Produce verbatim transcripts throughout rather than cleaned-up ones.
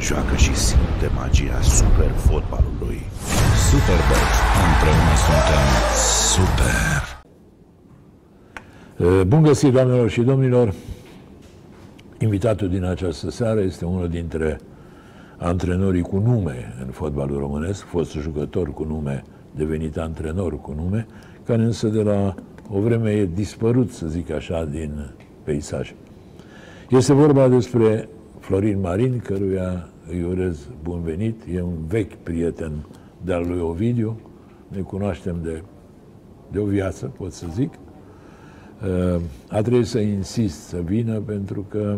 joacă și simte magia super fotbalului. Superbet. Împreună suntem super. Bun găsit, doamnelor și domnilor! Invitatul din această seară este unul dintre antrenorii cu nume în fotbalul românesc, fost jucător cu nume, devenit antrenor cu nume, care însă de la o vreme e dispărut, să zic așa, din peisaj. Este vorba despre Florin Marin, căruia îi urez bun venit. E un vechi prieten de-al lui Ovidiu, ne cunoaștem de, de o viață, pot să zic. A trebuit să insist să vină pentru că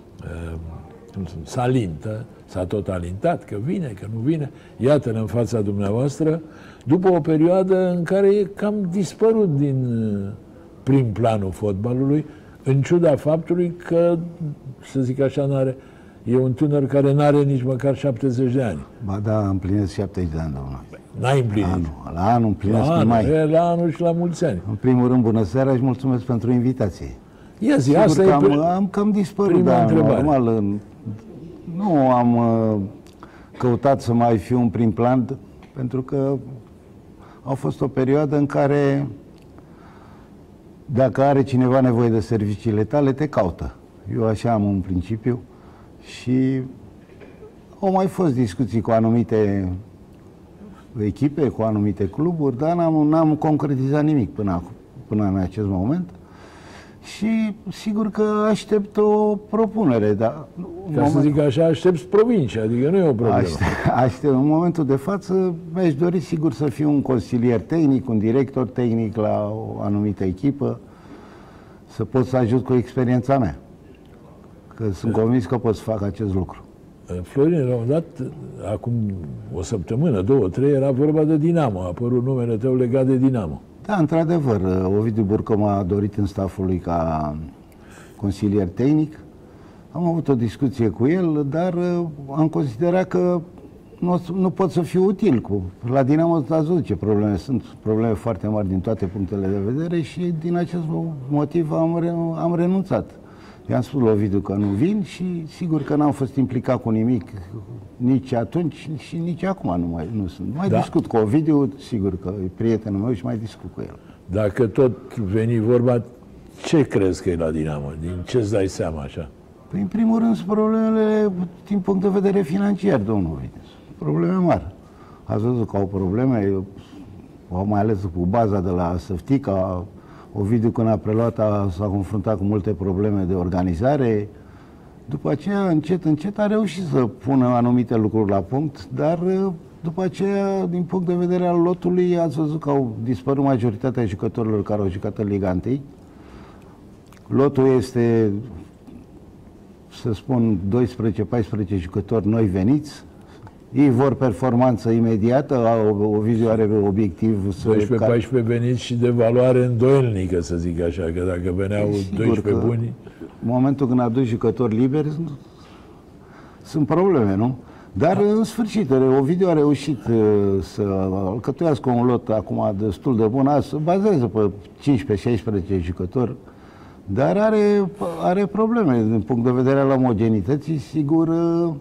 s-a alintă, s-a tot alintat că vine, că nu vine. Iată-l în fața dumneavoastră, după o perioadă în care e cam dispărut din prim planul fotbalului, în ciuda faptului că, să zic așa, n-are, e un tânăr care n-are nici măcar șaptezeci de ani. Ba da, împlinesc șaptezeci de ani, domnule. N-ai împlinit. Anul, la anul împlinesc la anul, mai. E, la anul și la mulți ani. În primul rând, bună seara și mulțumesc pentru invitație. Ia zi, Sigur asta că e am, pre... am cam dispărut, prima dar întrebare. normal, în, nu am uh, căutat să mai fiu în prim plan, pentru că a fost o perioadă în care dacă are cineva nevoie de serviciile tale, te caută. Eu așa am un principiu și au mai fost discuții cu anumite echipe, cu anumite cluburi, dar n-am, n-am concretizat nimic până, până în acest moment. Și sigur că aștept o propunere, dar... Ca să zic așa, aștepți provincia, adică nu e o problemă. Aștept, aștept, în momentul de față mi-aș dori sigur să fiu un consilier tehnic, un director tehnic la o anumită echipă, să pot să ajut cu experiența mea. Că sunt convins că pot să fac acest lucru. Florin, la un moment dat, acum o săptămână, două, trei, era vorba de Dinamo. A apărut numele tău legat de Dinamo. Da, într-adevăr, Ovidiu Burcă m-a dorit în staful lui ca consilier tehnic. Am avut o discuție cu el, dar am considerat că nu, nu pot să fiu util. Cu, la Dinamo ați văzut ce probleme sunt, probleme foarte mari din toate punctele de vedere și din acest motiv am, re, am renunțat. I-am spus lui Ovidiu că nu vin și sigur că n-am fost implicat cu nimic nici atunci și nici acum nu mai nu sunt. Mai da. discut cu Ovidiu, sigur că e prietenul meu și mai discut cu el. Dacă tot veni vorba, ce crezi că e la Dinamo? Din ce îți dai seama așa? Păi, în primul rând, sunt problemele din punct de vedere financiar, domnul Ovidiu. Probleme mari. Ați văzut că au probleme, au mai ales cu baza de la Săftica. Ovidiu, când a preluat, s-a confruntat cu multe probleme de organizare. După aceea, încet, încet, a reușit să pună anumite lucruri la punct, dar după aceea, din punct de vedere al lotului, ați văzut că au dispărut majoritatea jucătorilor care au jucat în Liga unu. Lotul este, să spun, doisprezece paisprezece jucători noi veniți. Ei vor performanță imediată, Ovidiu are obiectiv să... doisprezece paisprezece veniți și de valoare îndoielnică, să zic așa, că dacă veneau doisprezece buni... În momentul când aduci jucători liberi, sunt probleme, nu? Dar, în sfârșit, Ovidiu a reușit să alcătuiască un lot acum destul de bun, să bazează pe cincisprezece șaisprezece jucători, dar are, are probleme din punct de vedere al omogenității, sigur...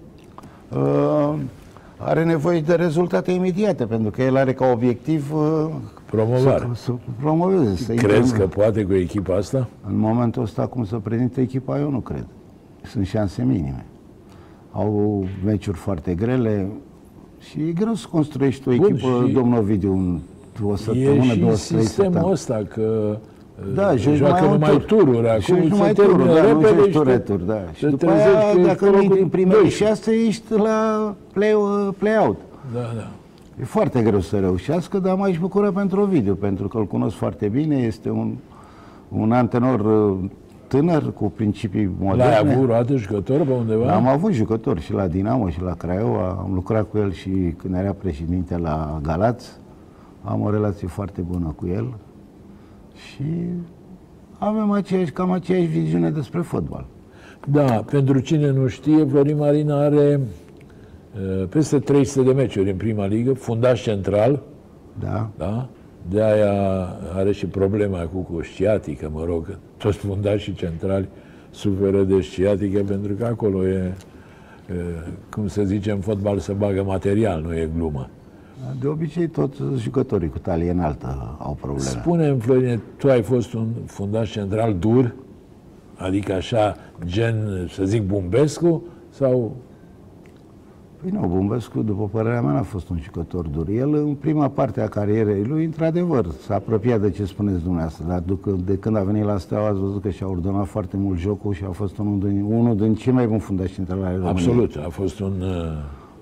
Uh, are nevoie de rezultate imediate, pentru că el are ca obiectiv uh, promovare. Să, să promoveze. Să Crezi că poate cu echipa asta? În momentul ăsta, cum să prezinte echipa, eu nu cred. Sunt șanse minime. Au meciuri foarte grele și e greu să construiești o echipă, Bun, domnul Ovidiu, în o săptămână, două, trei săptămâni. E și sistemul ăsta că da, joacă mai numai tur. tururi, acum numai tururi, da, nu joci tureturi, da. Și după aia, dacă nu intri în primele șase, ești la play-out. Play da, da. E foarte greu să reușească, dar m-aș bucura pentru Ovidiu, pentru că îl cunosc foarte bine, este un, un antenor tânăr, cu principii moderne. L-ai avut roată jucător pe undeva? Am avut jucători și la Dinamo și la Craiova, am lucrat cu el și când era președinte la Galați, am o relație foarte bună cu el. Și avem aceeași, cam aceeași viziune despre fotbal. Da, pentru cine nu știe, Florin Marin are uh, peste trei sute de meciuri în prima ligă, fundaș central. Da. Da? De aia are și problema cu, cu sciatică, mă rog, toți fundașii centrali suferă de sciatică, pentru că acolo e cum se zice în fotbal, se bagă material, nu e glumă. De obicei, toți jucătorii cu talie înaltă au probleme. Spune-mi, Florine, tu ai fost un fundaș central dur? Adică așa, gen, să zic, Bumbescu? Sau... Păi nu, Bumbescu, după părerea mea, n-a fost un jucător dur. El, în prima parte a carierei lui, într-adevăr, s-a apropiat de ce spuneți dumneavoastră, dar de când a venit la Steaua, ați văzut că și-a ordonat foarte mult jocul și a fost unul din, unul din cei mai buni fundași centrali ale României. Absolut, a fost un... Uh...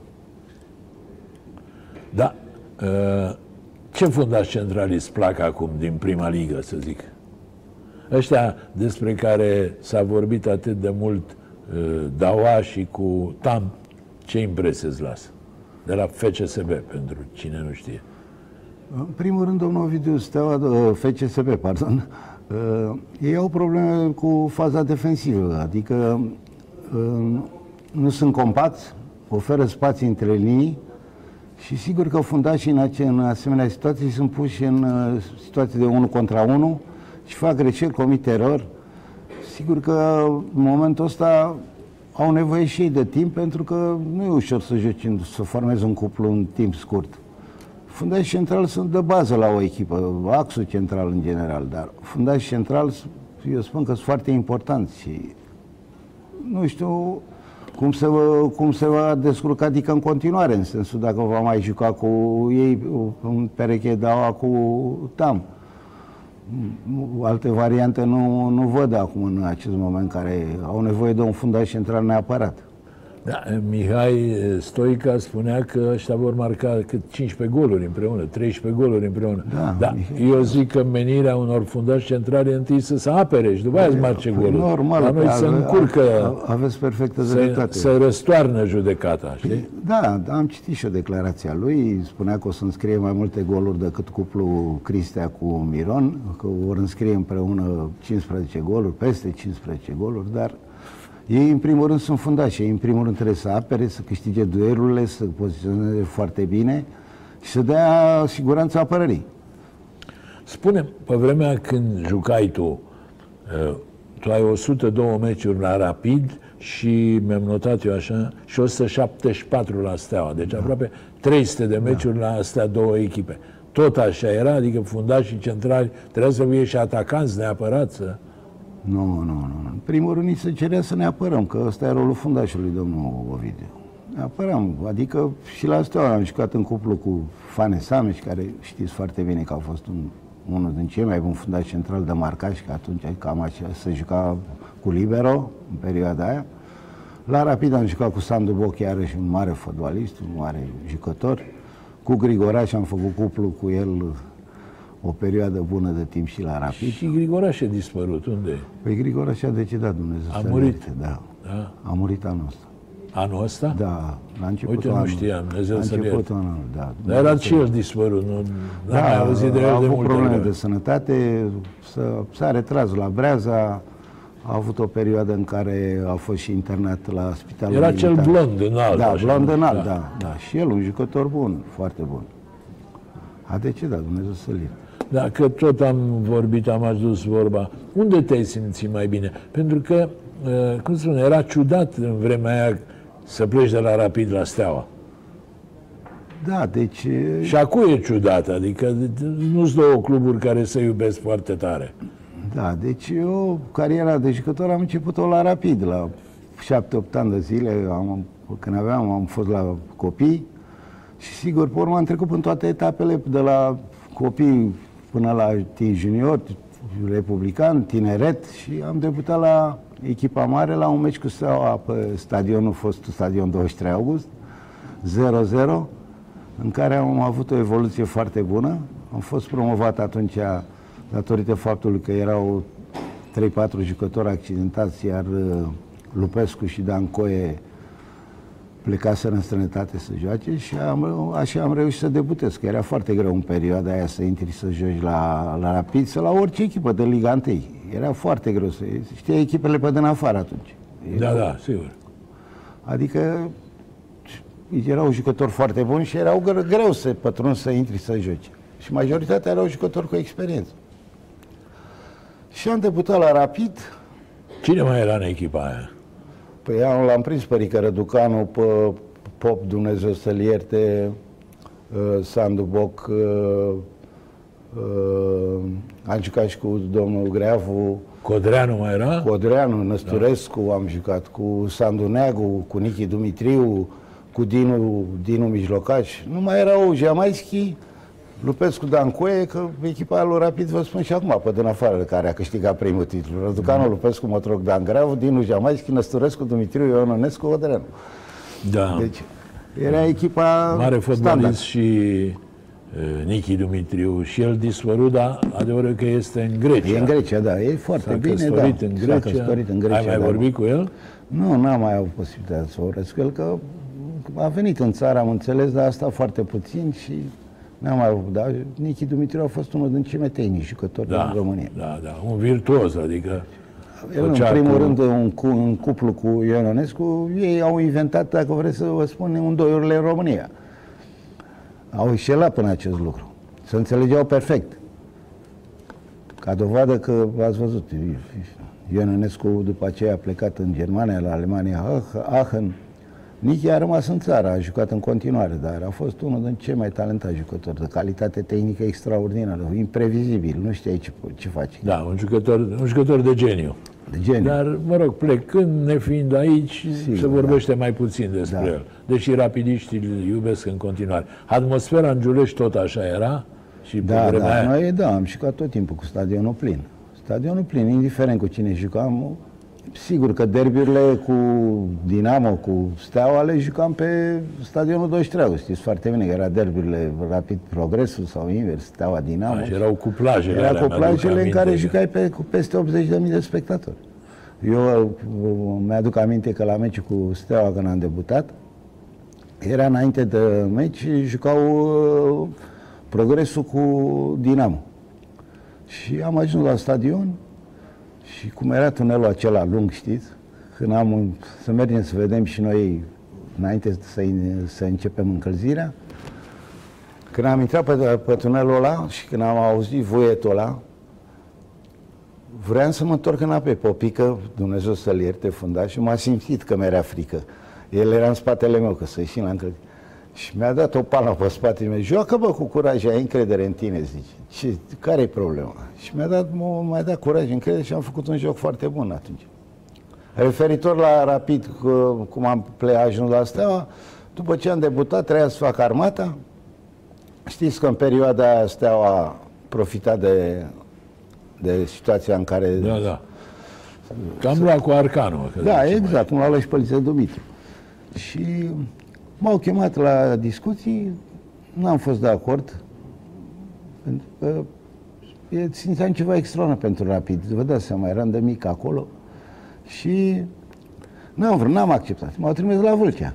Da. Uh... Ce fundași centrali îți plac acum din prima ligă, să zic? Ăștia despre care s-a vorbit atât de mult, uh, Daua și cu Tam, ce impresie îți lasă? De la F C S B, pentru cine nu știe. În primul rând, domnul Ovidiu, Steaua, F C S B, pardon, uh, ei au probleme cu faza defensivă, adică uh, nu sunt compacți, oferă spații între linii și sigur că fundașii în, ace- în asemenea situații sunt puși în uh, situații de unul contra unul și fac greșeli, comit erori. Sigur că în momentul ăsta au nevoie și ei de timp, pentru că nu e ușor să joci, să formezi un cuplu în timp scurt. Fundașii centrali sunt de bază la o echipă, axul central în general, dar fundașii centrali, eu spun că sunt foarte importanți și nu știu cum se, va, cum se va descurca, adică în continuare, în sensul dacă va mai juca cu ei în pereche Daua cu Tam. Alte variante nu, nu văd acum în acest moment, care au nevoie de un fundaș central neapărat. Da, Mihai Stoica spunea că ăștia vor marca cât cincisprezece goluri împreună, treisprezece goluri împreună. Da, da, eu zic că menirea unor fundași centrali e întâi să se apere și după aia să marce goluri. Normal, la noi se încurcă, aveți perfectă dreptate. Să răstoarnă judecata, știi? Da, am citit și o declarație a lui, spunea că o să înscrie mai multe goluri decât cuplu Cristea cu Miron, că vor înscrie împreună cincisprezece goluri, peste cincisprezece goluri, dar ei, în primul rând, sunt fundași. Ei, în primul rând, trebuie să apere, să câștige duelurile, să poziționeze foarte bine și să dea siguranța apărării. Spune, pe vremea când jucai tu, tu ai o sută doi meciuri la Rapid și mi-am notat eu așa, și o sută șaptezeci și patru la Steaua. Deci da. Aproape trei sute de meciuri da. La astea două echipe. Tot așa era? Adică fundașii centrali trebuia să fie și atacanți neapărat să... Nu, nu, nu. În primul rând, ni se cerea să ne apărăm, că ăsta e rolul fundașului, domnul Ovidiu. Ne apărăm, adică și la Steaua am jucat în cuplu cu Fane Sameș, care știți foarte bine că a fost un, unul din cei mai buni fundași central de marcaj, că atunci cam așa se juca cu libero, în perioada aia. La Rapid am jucat cu Sandu Boc, iarăși un mare fotbalist, un mare jucător. Cu Grigoraș am făcut cuplu cu el o perioadă bună de timp și la Rapid. Și Grigoraș a dispărut, unde e? Păi Grigoraș a decedat, Dumnezeu. A murit? Da. Da. A murit anul ăsta. Anul ăsta? Da, la începutul Uite, nu anul. știam, Dumnezeu să-l ierte. La începutul anului, da. Dar era și el dispărut, nu? Da, mai auzit de el a de avut multe probleme vreme. de sănătate, s-a retras la Breaza, a avut o perioadă în care a fost și internat la spitalul Era militar. cel blond înalt. Da, așa, blond înalt, da. da, da. Și el un jucător bun, foarte bun. A decedat, Dumnezeu să-l ierte. Da, că tot am vorbit, am adus vorba. Unde te-ai simțit mai bine? Pentru că, cum spune, era ciudat în vremea aia să pleci de la Rapid la Steaua. Da, deci... Și acum e ciudat, adică nu-s două cluburi care se iubesc foarte tare. Da, deci eu, cariera de jucător am început-o la Rapid, la șapte opt ani de zile, am, când aveam, am fost la copii și sigur, pe urmă am trecut în toate etapele, de la copii până la junior, republican, tineret și am debutat la echipa mare la un meci cu Steaua pe stadionul, fostul stadion douăzeci și trei august, zero zero, în care am avut o evoluție foarte bună. Am fost promovat atunci datorită faptului că erau trei patru jucători accidentați, iar Lupescu și Dan Coe plecaseră în străinătate să joace și am, așa am reușit să debutez, că era foarte greu în perioada aia să intri să joci la, la Rapid sau la orice echipă de Liga unu. Era foarte greu să... Știai echipele pe din afară atunci. Da, erau, da, sigur. Adică erau jucători foarte buni și erau greu să pătrunzi să intri să joci. Și majoritatea erau jucători cu experiență. Și am debutat la Rapid. Cine mai era în echipa aia? Păi l-am prins pe Rică Răducanu, pe Pop, Dumnezeu să-l ierte, Sandu Boc, am jucat și cu domnul Greavu. Codreanu mai era? Codreanu, Năsturescu, da. Am jucat cu Sandu Neagu, cu Nichi Dumitriu, cu Dinu, Dinu Mijlocaș. Nu mai erau Jamaischi, Lupescu, Dancoe, că echipa lui Rapid, vă spun și acum, pe din afară, care a câștigat primul titlu. Răducanu, mm. Lupescu, Motroc, Dan Greavu, Dinu Jamaischi, Năsturescu, Dumitriu, Iononescu, Codreanu. Da. Deci, era echipa mare fotbalist standard. Și uh, Nichi Dumitriu, și el dispărut, dar adevărul că este în Grecia. E în Grecia, da, e foarte S-a bine, da. În Grecia. S-a căsătorit în Grecia. Ai mai da, vorbit cu el? Nu, n-am mai avut posibilitatea să vorbesc cu el, că a venit în țară, am înțeles, dar a stat foarte puțin și n-am mai avut. Dar Nichi Dumitriu a fost unul din cei mai tehnici jucători Da, din România. da, da, un virtuos, adică... El, în primul cu... rând, un, cu, un cuplu cu Iononescu, ei au inventat, dacă vreți să vă spun, undoiurile în România. Au înșelat până acest lucru. Se înțelegeau perfect. Ca dovadă că, ați văzut, Iononescu după aceea a plecat în Germania, la Alemania, Aachen. Nichi a rămas în țară, a jucat în continuare, dar a fost unul din cei mai talentați jucători, de calitate tehnică extraordinară, imprevizibil, nu știai ce, ce face. Da, un jucător, un jucător de geniu. De geniu. Dar, mă rog, plecând, nefiind aici, Sigur, se vorbește da. mai puțin despre da. el. Deși rapidiștii îl iubesc în continuare. Atmosfera în Giulești tot așa era? Și da, da, aia... noi da, am jucat tot timpul cu stadionul plin. Stadionul plin, indiferent cu cine jucam. Sigur că derbiurile cu Dinamo, cu Steaua, le jucam pe stadionul douăzeci și trei. Știți foarte bine că era derbiurile Rapid Progresul sau invers, Steaua Dinamo. Așa, erau cu plajele. Era cu plajele în care jucai pe, cu peste optzeci de mii de spectatori. Eu mi-aduc aminte că la meciul cu Steaua, când am debutat, era înainte de meci, jucau uh, Progresul cu Dinamo. Și am ajuns la stadion și cum era tunelul acela lung, știți, când am să mergem să vedem și noi, înainte să, să începem încălzirea, când am intrat pe, pe tunelul ăla și când am auzit voietul ăla, vreau să mă întorc înapoi pe o pică, Dumnezeu să-l ierte, fundaș, și m-a simțit că mi-era frică. El era în spatele meu, că să ieșim la încălzire. Și mi-a dat o palmă pe spatele meu. Joacă, bă, cu curaj, ai încredere în tine, zice. Și care-i problema? Și mi-a dat, m-a dat curaj, încredere și am făcut un joc foarte bun atunci. Referitor la Rapid, cum am ajuns la Steaua, după ce am debutat, trebuia să fac armata. Știți că în perioada aia Steaua profita de, de situația în care... Da, da. Cam luat cu Arcanu. Da, exact, m-a luat și Păliță Dumitru. Și m-au chemat la discuții, n-am fost de acord, pentru că simțeam ceva extraordinar pentru Rapid. Vă dați seama, eram de mic acolo și n-am vrut, n-am acceptat. M-au trimis la Vâlcea,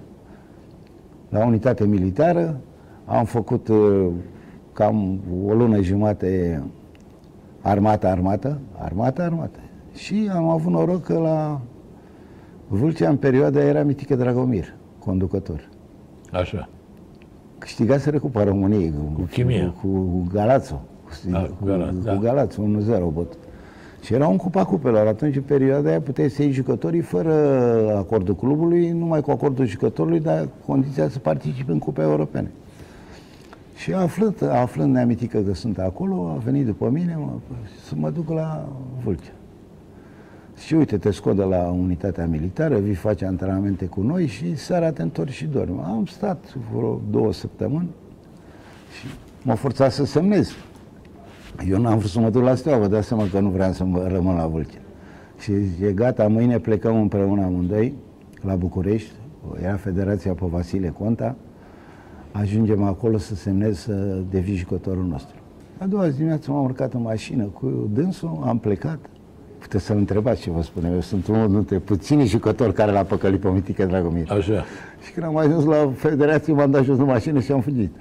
la unitate militară. Am făcut uh, cam o lună jumate armată-armată, armată-armată. Și am avut noroc că la Vâlcea, în perioada, era Mitică Dragomir, conducător. Așa. Câștigase Cupa României cu, cu Chimia. Cu, cu Galațu. Cu, A, cu, Galaț, cu, da. cu Galațu, unu zero bot. Și era un Cupa Cupelor. Atunci, în perioada aia, puteai să iei jucătorii fără acordul clubului, numai cu acordul jucătorului, dar condiția să participe în Cupe Europene. Și aflând, aflând neamitică că sunt acolo, a venit după mine mă, să mă duc la Vâlcea. Și uite, te scot de la unitatea militară, vii face antrenamente cu noi și seara te întorci și dormi. Am stat vreo două săptămâni și m-a forțat să semnez. Eu n-am vrut să mă duc la Steaua, vă dați seama că nu vreau să mă rămân la Vâlcea. Și e gata, mâine plecăm împreună amândoi la București, era Federația pe Vasile Conta, ajungem acolo să semnez să devii jucătorul nostru. A doua zi dimineață m-am urcat în mașină cu dânsul, am plecat. Puteți să-l întrebați ce vă spune. Eu sunt unul dintre puțini jucători care l-a păcălit pe Mitică Dragomir. Așa. Și când am ajuns la Federație, m-am dat jos în mașină și am fugit.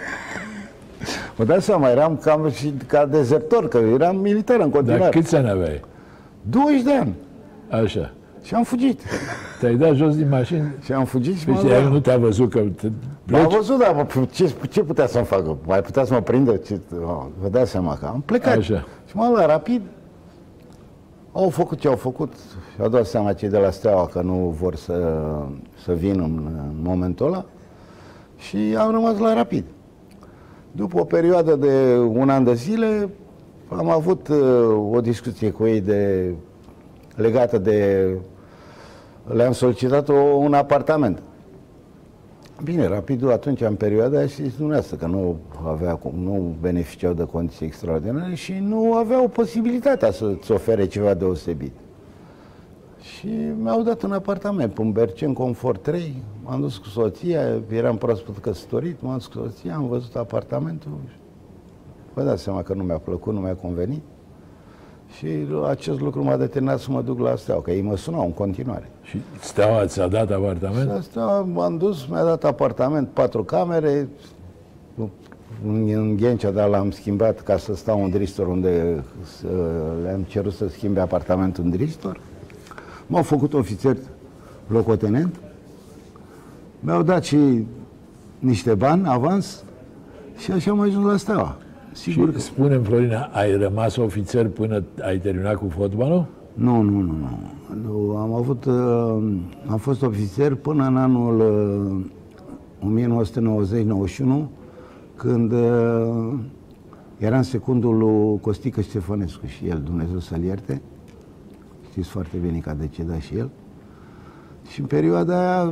Vă dați seama, eram cam și ca dezertor, că eram militar în continuare. Dar câți ani aveai? douăzeci de ani. Așa. Și am fugit. Te-ai dat jos din mașină? Și am fugit și m-am luat. nu te-a văzut că te pleci? M-a văzut, dar ce, ce putea să-mi facă? Mai putea să mă prindă? Ce, oh, vă dați seama că am plecat. Așa. Și m-am luat Rapid. Au făcut ce au făcut și au dat seama cei de la Steaua că nu vor să, să vină în, în momentul ăla și am rămas la Rapid. După o perioadă de un an de zile am avut uh, o discuție cu ei de, legată de... Le-am solicitat o, un apartament. Bine, Rapidul atunci, în perioada aia, știți dumneavoastră că nu, avea, nu beneficiau de condiții extraordinare și nu aveau posibilitatea să-ți ofere ceva deosebit. Și mi-au dat un apartament pe Bercen, Confort trei, m-am dus cu soția, eram proaspăt căsătorit, m-am dus cu soția, am văzut apartamentul. Vă dați seama că nu mi-a plăcut, nu mi-a convenit. Și acest lucru m-a determinat să mă duc la Steaua, că ei mă sunau în continuare. Și Steaua ți-a dat apartament? Și Steaua m-am dus, mi-a dat apartament, patru camere, în Ghencea, dar l-am schimbat ca să stau în Dristor, unde le-am cerut să schimbe apartamentul în Dristor. M-au făcut ofițer locotenent, mi-au dat și niște bani, avans, și așa am ajuns la Steaua. Sigur și că... spune-mi, Florina, ai rămas ofițer până ai terminat cu fotbalul? Nu, nu, nu, nu. nu am avut, uh, am fost ofițer până în anul uh, o mie nouă sute nouăzeci nouăzeci și unu, când uh, eram secundul lui Costică Ștefănescu și el, Dumnezeu să-l ierte. Știți foarte bine că a decedat și el. Și în perioada aia,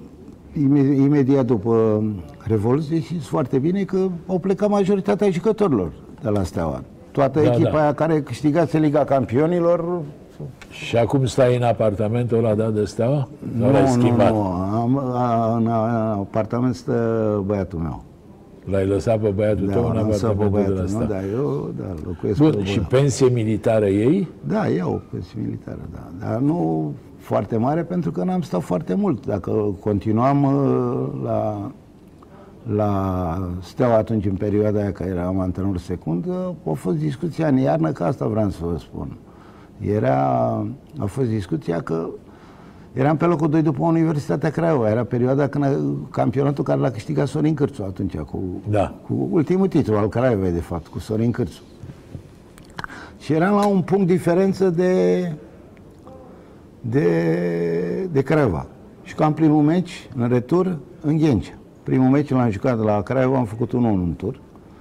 imediat după Revoluție, știți foarte bine că au plecat majoritatea jucătorilor de la Steaua. Toată da, echipa da. aia care câștigase Liga Campionilor. Și acum stai în apartamentul ăla dat de Steaua? Nu, l-ai schimbat? Nu, nu. Am, a, în apartament stă băiatul meu. L-ai lăsat pe băiatul da, tău în apartamentul de la Steaua? Da, eu da, locuiesc. Bun, și pensie militară ei? Da, iau pensie militară, da. Dar nu foarte mare, pentru că n-am stat foarte mult. Dacă continuam uh, la, la Steaua atunci, în perioada aia, că eram antrenor secund, uh, a fost discuția în iarnă, că asta vreau să vă spun. Era, a fost discuția că eram pe locul doi după Universitatea Craiova. Era perioada când campionatul care l-a câștigat Sorin Cârțu atunci, cu, da. cu ultimul titlu al Craiovei, de fapt, cu Sorin Cârțu. Și eram la un punct diferență de, de, de Craiova. Și cam primul meci, în retur, în Ghencea. Primul meci l-am jucat la Craiova, am făcut un unu în tur.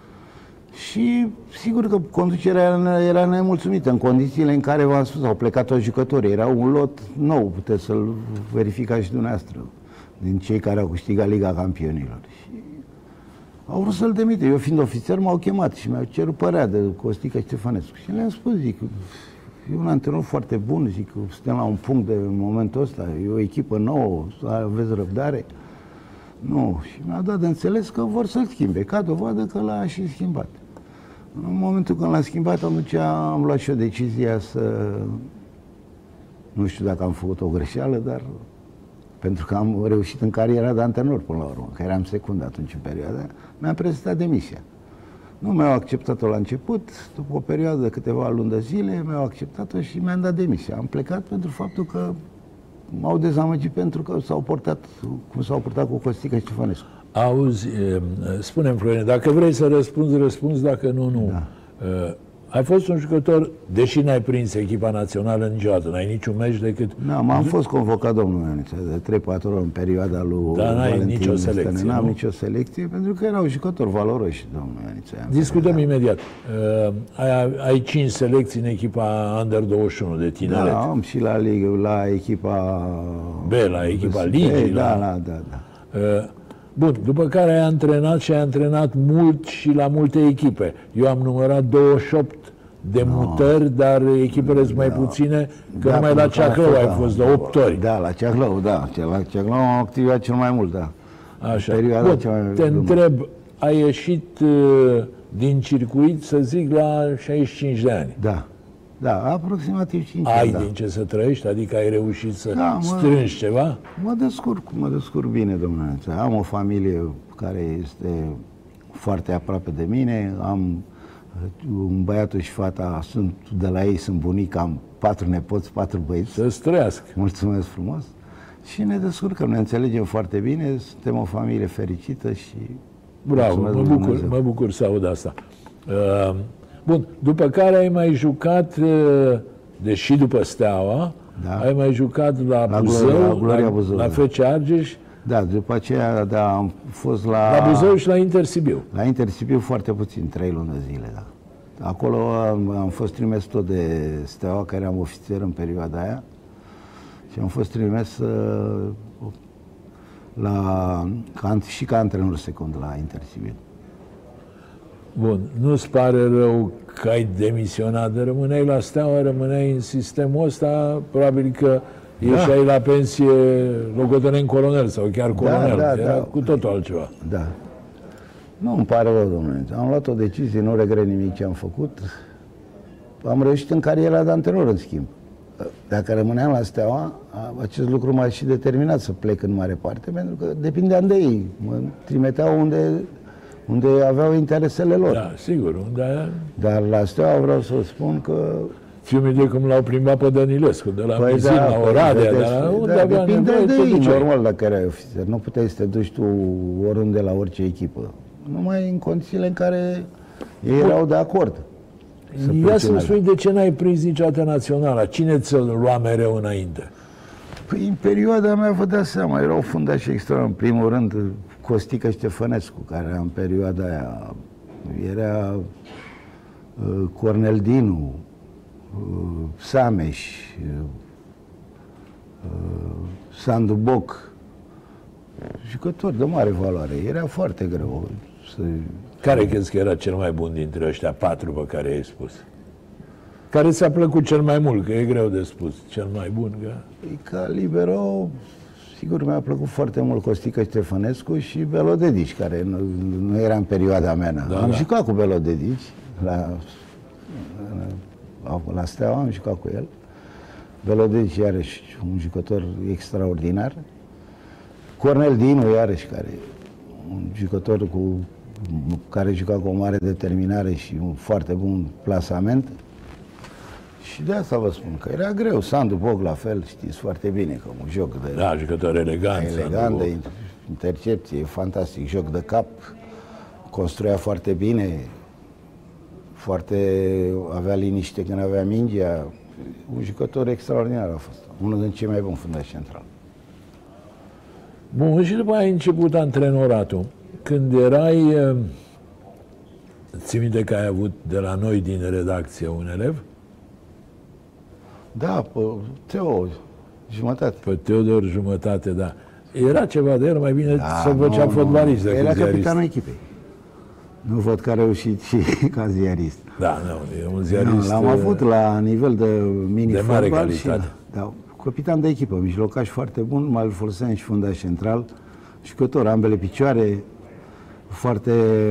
Și sigur că conducerea era nemulțumită în condițiile în care, v-am spus, au plecat toți jucătorii. Era un lot nou, puteți să-l verificați și dumneavoastră, din cei care au câștigat Liga Campionilor. Și au vrut să-l demite. Eu, fiind ofițer, m-au chemat și mi-au cerut părerea de Costică Ștefănescu. Și le-am spus, zic, e un antrenor foarte bun, zic, suntem la un punct de în momentul ăsta, e o echipă nouă, aveți răbdare. Nu, și mi-a dat de înțeles că vor să-l schimbe, ca dovadă că l-a și schimbat. În momentul când l-a schimbat, atunci am luat și o decizie să... Nu știu dacă am făcut o greșeală, dar... Pentru că am reușit în cariera de antrenor până la urmă, că eram secund atunci în perioada aia, mi-am prezentat demisia. Nu mi-au acceptat-o la început, după o perioadă de câteva luni de zile, mi-au acceptat-o și mi-am dat demisia. Am plecat pentru faptul că m-au dezamăgit pentru că s-au portat, cum s-au purtat cu Costică Ștefănescu. Auzi, spune-mi, Florine, dacă vrei să răspunzi, răspunzi, dacă nu, nu. Da. Ai fost un jucător, deși n-ai prins echipa națională niciodată, n-ai niciun meci decât... Da, m-am fost convocat, domnul Ioniță, de trei patru ori în perioada lui Dar n-ai nicio selecție, N-am nicio selecție, pentru că erau jucători valoroși, domnul Ioniță. Discutăm imediat. Uh, ai, ai cinci selecții în echipa Under douăzeci și unu de tineret. Da, am și la, la echipa... B, la echipa Ligii. Da, la, da, da. Uh, Bun, după care ai antrenat și ai antrenat mult și la multe echipe. Eu am numărat douăzeci și opt de no. mutări, dar echipele sunt mai puține, că da, numai la Ceahlău ai fost de opt ori. Da, la Ceahlău, da. La Ceahlău am activat cel mai mult, da. Așa. Bun, te întreb, ai ieșit uh, din circuit, să zic, la șaizeci și cinci de ani. Da. Da, aproximativ cinci ani. Ai da. din ce să trăiești? Adică ai reușit să da, strângi mă, ceva? Mă descurc, mă descurc bine, domnule. Am o familie care este foarte aproape de mine, am un băiatul și fata, sunt de la ei, sunt bunic, am patru nepoți, patru băieți. Să-ți trăiască. Mulțumesc frumos. Și ne descurcăm, ne înțelegem foarte bine, suntem o familie fericită și... Bravo, mă bucur, mă bucur să aud asta. Uh, Bun, după care ai mai jucat uh, deși după Steaua, Da. ai mai jucat la, La Buzău, Gloria- la Gloria la, Buzău, la da. F C Argeș, Da, după aceea da, am fost la... la Buzău și la Inter Sibiu. La Inter Sibiu foarte puțin, trei luni de zile, da. Acolo am, am fost trimis tot de Steaua, care am ofițer în perioada aia, și am fost trimis uh, la, ca, și ca antrenor secund la Inter Sibiu. Bun, nu-ți pare rău că ai demisionat, de rămâneai la Steaua, rămâneai în sistemul ăsta, probabil că ieșeai la pensie locotenent colonel sau chiar colonel, da, era da. cu totul altceva. Da. Nu îmi pare rău, domnule. Am luat o decizie, nu regret nimic ce am făcut. Am reușit în cariera de antrenor, în schimb. Dacă rămâneam la Steaua, acest lucru m-a și determinat să plec în mare parte, pentru că depindeam de ei. Mă trimiteau unde, unde aveau interesele lor. Da, sigur, unde Dar la Steaua vreau să spun că... ți-mi de cum l-au plimbat pe Dănilescu, de la Păi Mizin da, la păi Oradea, vedeți, de la unde da, avea depinde nevoie, de te ei, duceai. normal, dacă erai ofițer. Nu puteai să te duci tu oriunde la orice echipă. Numai în condițiile în care ei erau de acord. Ia să-mi spui de ce n-ai prins niciodată naționala? Cine ți-l lua mereu înainte? Păi în perioada mea, vă dați seama, erau fundași extra. În primul rând, Costică Ștefănescu, care în perioada aia era uh, Cornel Dinu, uh, Sameș, uh, Sandu Boc, jucători de mare valoare. Era foarte greu să... Care crezi că era cel mai bun dintre ăștia patru pe care i-ai spus? Care ți-a plăcut cel mai mult? Că e greu de spus. Cel mai bun, că... Ca libero, sigur, mi-a plăcut foarte mult Costică Ștefănescu și Belo Dedici, care nu, nu era în perioada mea. Da, am da. jucat cu Belo Dedici la, la Steaua, am jucat cu el. Belo Dedici, iarăși, un jucător extraordinar. Cornel Dinu, iarăși, care un jucător cu care juca cu o mare determinare și un foarte bun plasament. Și de asta vă spun că era greu. Sandu Boc, la fel, știți foarte bine, că un joc de... Da, jucător elegant. Elegant, de intercepție, fantastic, joc de cap, construia foarte bine, foarte avea liniște când avea mingea. Un jucător extraordinar a fost. Unul din cei mai buni fundași central. Bun, și după aia ai început antrenoratul. Când erai... Ții minte că ai avut de la noi din redacție un elev? Da, pe Teo, jumătate. Pe Teodor jumătate, da. Era ceva de el, mai bine Da, să făcea nu, fotbalist nu. decât Era ziarist. capitanul echipei. Nu văd că a reușit și ca ziarist. Da, nu, e un ziarist... Nu, l-am avut la nivel de mini de mare fotbal calitate. Și, da, capitan de echipă, mijlocaș foarte bun, mai foloseam și fundaș central, jucător, ambele picioare, foarte,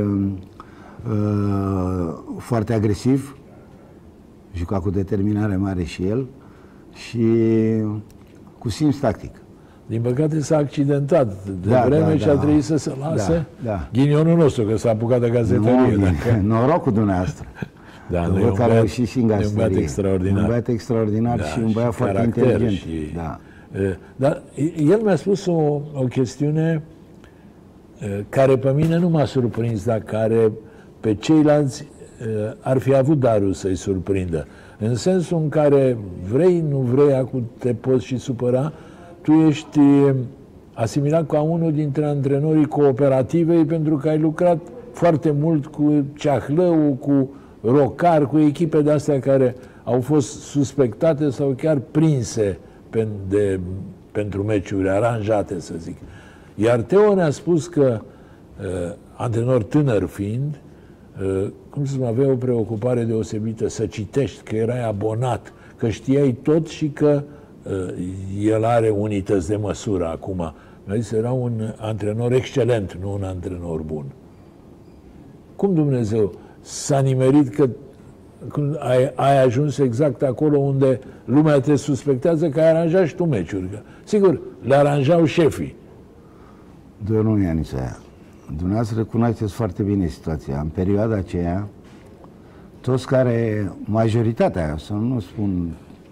uh, foarte agresiv, juca cu determinare mare și el și cu simț tactic. Din păcate s-a accidentat de Da, vreme da, și a da. trebuit să se lase. Da, da. Ghinionul nostru, că s-a apucat de gazetărie. Nu, Dacă... noroc cu dumneavoastră. Da, Că nu, e văd un că a băiat, reușit și în e un băiat gazetărie. extraordinar. Un băiat extraordinar Da, și un băiat foarte caracter inteligent. Și... Da. E, Dar el mi-a spus o, o chestiune e, care pe mine nu m-a surprins, dar care pe ceilalți e, ar fi avut darul să-i surprindă. În sensul în care vrei, nu vrei, acum te poți și supăra, tu ești asimilat ca unul dintre antrenorii cooperativei pentru că ai lucrat foarte mult cu Ceahlău, cu Rocar, cu echipe de-astea care au fost suspectate sau chiar prinse pen, de, pentru meciuri aranjate, să zic. Iar Teo ne-a spus că, uh, antrenor tânăr fiind, uh, cum să avea o preocupare deosebită, să citești, că erai abonat, că știai tot și că uh, el are unități de măsură acum. Mi-a zis, era un antrenor excelent, nu un antrenor bun. Cum Dumnezeu s-a nimerit că când ai, ai ajuns exact acolo unde lumea te suspectează că ai aranjat și tu meciuri? Că, sigur, le aranjau șefii. Domnul Ianiță, dumneavoastră cunoașteți foarte bine situația. În perioada aceea, toți care, majoritatea, să nu spun,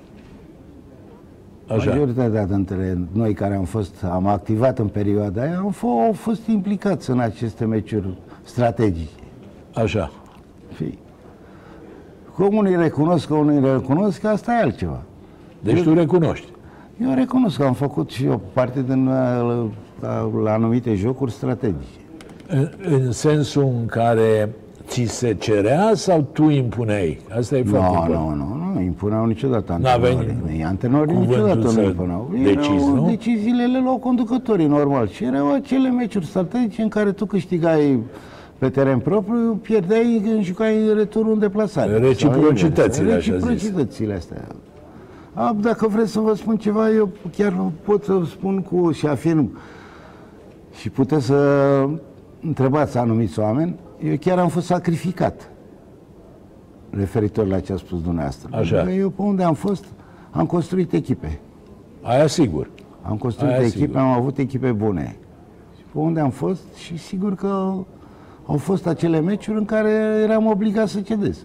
Așa. majoritatea dintre noi care am fost, am activat în perioada aia, am fost, au fost implicați în aceste meciuri strategice. Așa. Fii. Că unii recunosc, că unii recunosc, că asta e altceva. Deci eu, tu recunoști. Eu recunosc că am făcut și eu parte din la, la, la anumite jocuri strategice. În, în sensul în care ți se cerea sau tu impuneai? Asta e foarte no, important. Nu, nu, nu, impuneau niciodată antrenorii. Antrenorii niciodată nu impuneau. Decizi, nu? Deciziile le luau conducătorii, normal. Și erau acele meciuri strategice în care tu câștigai pe teren propriu, pierdeai când jucai returul în deplasare. Reciprocitățile, așa zis. Reciprocitățile astea. A, dacă vreți să vă spun ceva, eu chiar pot să spun cu și afirm și puteți să întrebați anumiți oameni, eu chiar am fost sacrificat referitor la ce a spus dumneavoastră. Așa. Eu pe unde am fost, am construit echipe. Aia sigur. Am construit Aia echipe, sigur. am avut echipe bune. Și pe unde am fost și sigur că au fost acele meciuri în care eram obligat să cedez.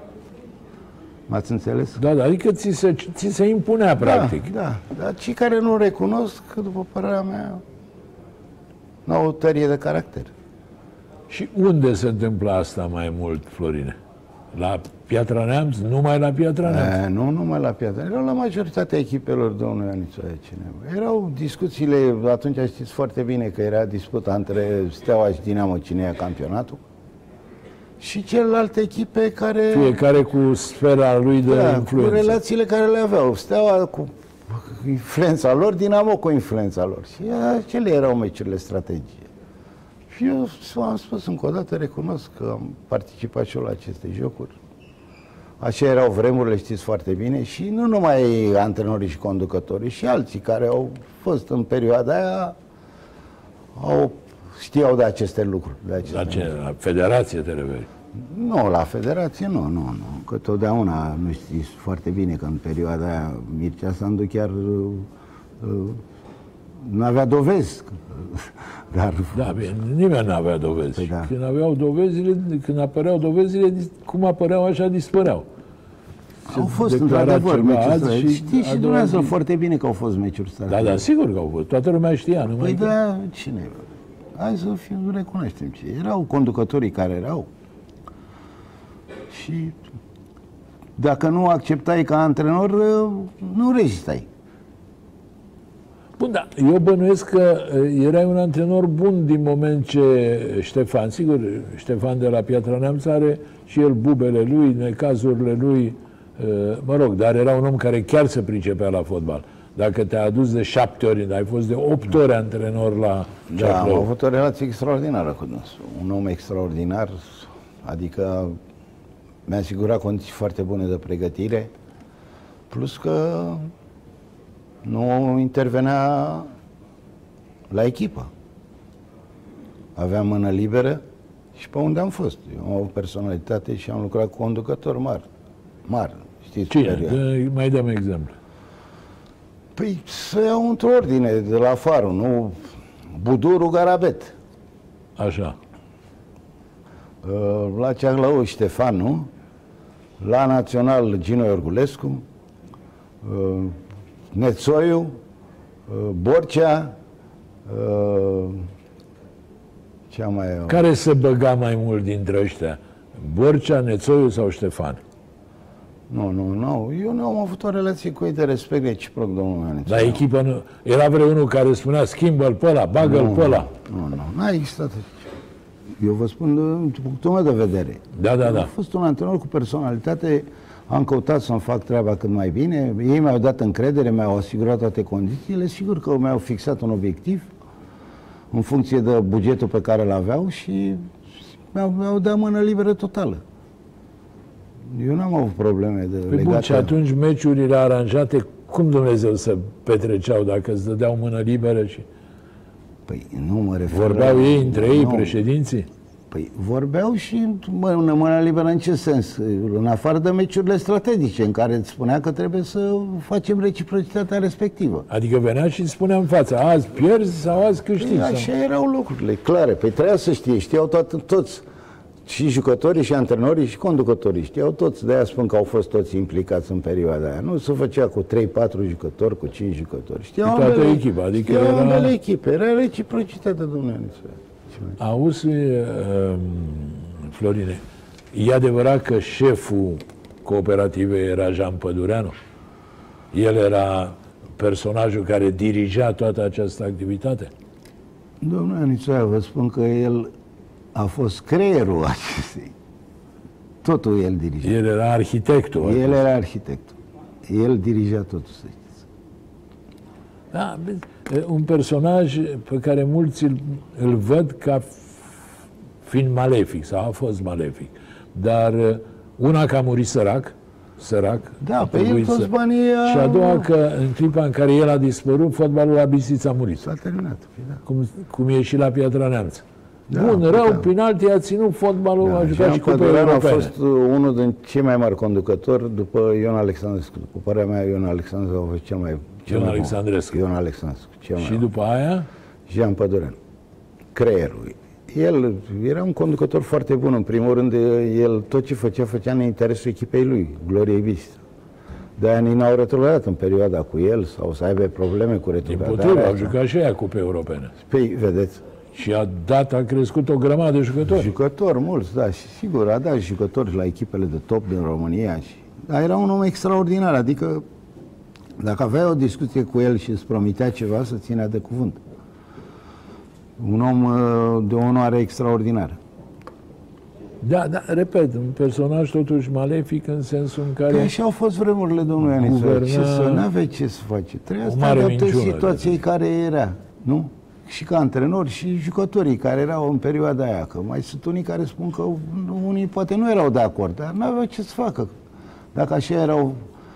M-ați înțeles? Da, da, adică ți se, ți se impunea, practic. Da, da, dar cei care nu recunosc, că după părerea mea, nu au o tărie de caracter. Și unde se întâmplă asta mai mult, Florine? La Piatra Neamț? Numai la Piatra Neamț? E, nu numai la Piatra. Erau la majoritatea echipelor domnului Anițu Cineva. Erau discuțiile, atunci știți foarte bine că era disputa între Steaua și Dinamo cine ia campionatul. Și celelalte echipe care... Fiecare cu sfera lui de da, influență. Cu relațiile care le aveau. Steaua cu influența lor, Dinamo cu influența lor. Și acele erau meciurile strategice. Și eu am spus încă o dată, recunosc că am participat și eu la aceste jocuri. Așa erau vremurile, știți foarte bine, și nu numai antrenorii și conducătorii, și alții care au fost în perioada aia, au, știau de aceste lucruri. De aceste la ce? La federație te referi? Nu, la federație nu, nu, nu. Că totdeauna, nu știți foarte bine că în perioada aia Mircea Sandu chiar uh, uh, nu avea dovezi. Dar... Da, bine, nimeni nu avea dovezi. Păi da. Când aveau dovezile, când apăreau dovezile, cum apăreau, așa dispăreau. Au fost, într-adevăr, meciuri strategice. Știți și dumneavoastră zi... foarte bine că au fost meciuri strategice. Da, da, sigur că au fost. Toată lumea știa. Numai păi că... da, cine? Hai să fim, recunoaștem ce. Erau conducătorii care erau. Și dacă nu acceptai ca antrenor, nu rezistai. Bun, da, eu bănuiesc că erai un antrenor bun din moment ce Ștefan, sigur, Ștefan de la Piatra Neamț are și el bubele lui, necazurile lui, mă rog, dar era un om care chiar se pricepea la fotbal. Dacă te-a adus de șapte ori, ai fost de opt ori antrenor la Da, am avut o relație extraordinară cu dânsul. Un om extraordinar, adică mi-a asigurat condiții foarte bune de pregătire, plus că nu intervenea la echipă. Aveam mână liberă și pe unde am fost. Eu am avut personalitate și am lucrat cu conducători mari. Mari, știți? Cine? Mai dăm exemplu. Păi să iau într-o ordine de la afară, nu? Buduru Garabet. Așa. La Ceahlău Ștefan, nu? La Național Gino Iorgulescu, Nețoiu, Borcea, ce mai... Care se băga mai mult dintre ăștia? Borcea, Nețoiu sau Ștefan? Nu, nu, nu. Eu nu am avut o relație cu ei de respect reciproc, domnul Ioaniță. La echipă nu... Era vreunul care spunea, schimbă-l pe ăla, bagă-l pe ăla. Nu, nu, n-a existat. Eu vă spun din punctul meu de vedere. Da, da, da. Am fost un antrenor cu personalitate, am căutat să-mi fac treaba cât mai bine, ei mi-au dat încredere, mi-au asigurat toate condițiile, sigur că mi-au fixat un obiectiv în funcție de bugetul pe care îl aveau și mi-au, mi-au dat mână liberă totală. Eu n-am avut probleme de păi legate. bun, și atunci meciurile aranjate, cum Dumnezeu să petreceau dacă îți dădeau mână liberă și... Păi nu mă refer... Vorbeau la... ei între ei, nu. Președinții? Păi vorbeau și mână, mână liberă în ce sens? În afară de meciurile strategice, în care îți spunea că trebuie să facem reciprocitatea respectivă. Adică venea și îți spunea în față, azi pierzi sau azi câștigi. Păi așa sau... erau lucrurile, clare. Păi trebuia să știe, știau toată, toți. Și jucătorii, și antrenorii, și conducătorii. Știau toți, de-aia spun că au fost toți implicați în perioada aia. Nu se făcea cu trei patru jucători, cu cinci jucători. Știau toată ambele, echipa, adică știau era... ambele echipe. Era reciprocitatea, domnule. Auzi, uh, Florine, e adevărat că șeful cooperativei era Jean Pădureanu. El era personajul care dirigea toată această activitate. Domnule Anițoia, vă spun că el a fost creierul acestei. Totul el dirija. El era arhitectul. El era arhitectul. El dirija totul, să știți. Da, un personaj pe care mulți îl, îl văd ca fiind malefic, sau a fost malefic. Dar una că a murit sărac, sărac. Da, pe el toți să... banii... A... Și a doua că în clipa în care el a dispărut, fotbalul la Bistrița a murit. S-a terminat. Da. Cum, cum e și la Piatra Neamț. Da, Bun, rău, da. penalti a ținut fotbalul, da, a jucat și Cupa Europene. A fost unul din cei mai mari conducători după Ion Alexandrescu. După părerea mea, Ion Alexandrescu a fost cel mai... Cel Ion mai Alexandrescu. Ion Alexandrescu. Cel și mai după aia? Jean Pădureanu. Creierul. El era un conducător foarte bun. În primul rând, el tot ce făcea, făcea în interesul echipei lui, Gloriei Bistra. De-aia ni n-au retrogradat în perioada cu el sau să aibă probleme cu retrogradarea. Din potrivă, au jucat și aia Cupe Europene. Păi, vedeți. Și a dat, a crescut o grămadă de jucători. Jucători, mulți, da, și sigur, a dat jucători la echipele de top din România. Și... Dar era un om extraordinar, adică dacă aveai o discuție cu el și îți promitea ceva, să ținea de cuvânt. Un om de o onoare extraordinară. Da, da, repet, un personaj totuși malefic în sensul în care... Că așa au fost vremurile, domnule Anițoia. guverna... Ce să, n-aveai ce să faci. Trebuia să te adaptezi situației care era, nu? Și ca antrenori și jucătorii care erau în perioada aia. Că mai sunt unii care spun că unii poate nu erau de acord, dar n-aveau ce să facă. Dacă așa erau...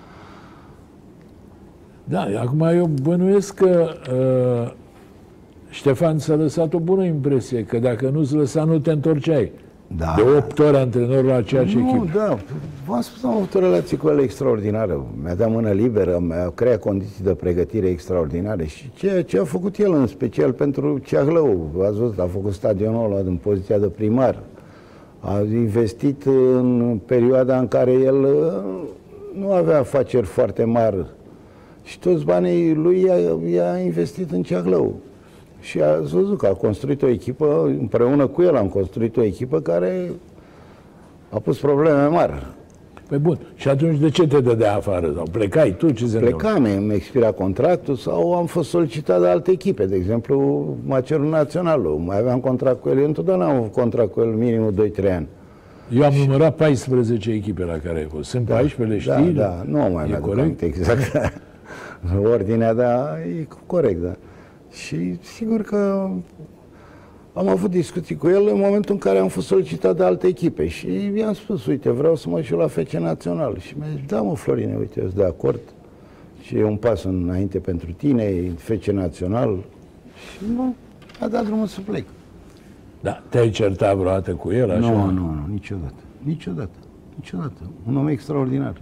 Da, acum eu bănuiesc că uh, Ștefan s-a lăsat o bună impresie, că dacă nu-ți lăsa, nu te întorceai. Da. De opt ori antrenor la aceeași nu, echipă. Da, v-am spus, am avut o relație cu el extraordinară. Mi-a dat mână liberă, mi-a creat condiții de pregătire extraordinare și ceea ce a făcut el în special pentru Ceahlău. Ați văzut, a făcut stadionul ăla în poziția de primar. A investit în perioada în care el nu avea afaceri foarte mari și toți banii lui i-a, i-a investit în Ceahlău. Și a văzut că a construit o echipă, împreună cu el am construit o echipă care a pus probleme mari. Păi bun, și atunci de ce te dădea afară? Sau plecai tu? Ce se Plecam, îmi expira contractul sau am fost solicitat de alte echipe. De exemplu, m-a cerut Naționalul. Mai aveam contract cu el. Eu întotdeauna am avut contract cu el minimum doi trei ani. Eu am și... numărat paisprezece echipe la care ai fost. Sunt da, paisprezece, le știi? Da, da, nu mai mi-aduc aminte exact. Ordinea, da, e corect, da. Și sigur că am avut discuții cu el în momentul în care am fost solicitat de alte echipe și i-am spus, uite, vreau să mă joc la F C Național. Și mi-a zis, da mă, Florine, uite, eu sunt de acord și e un pas înainte pentru tine, e F C Național. Și nu, a dat drumul să plec. Da, te-ai certat vreodată cu el? Așa? Nu, nu, nu, niciodată. Niciodată. Niciodată. Un om extraordinar.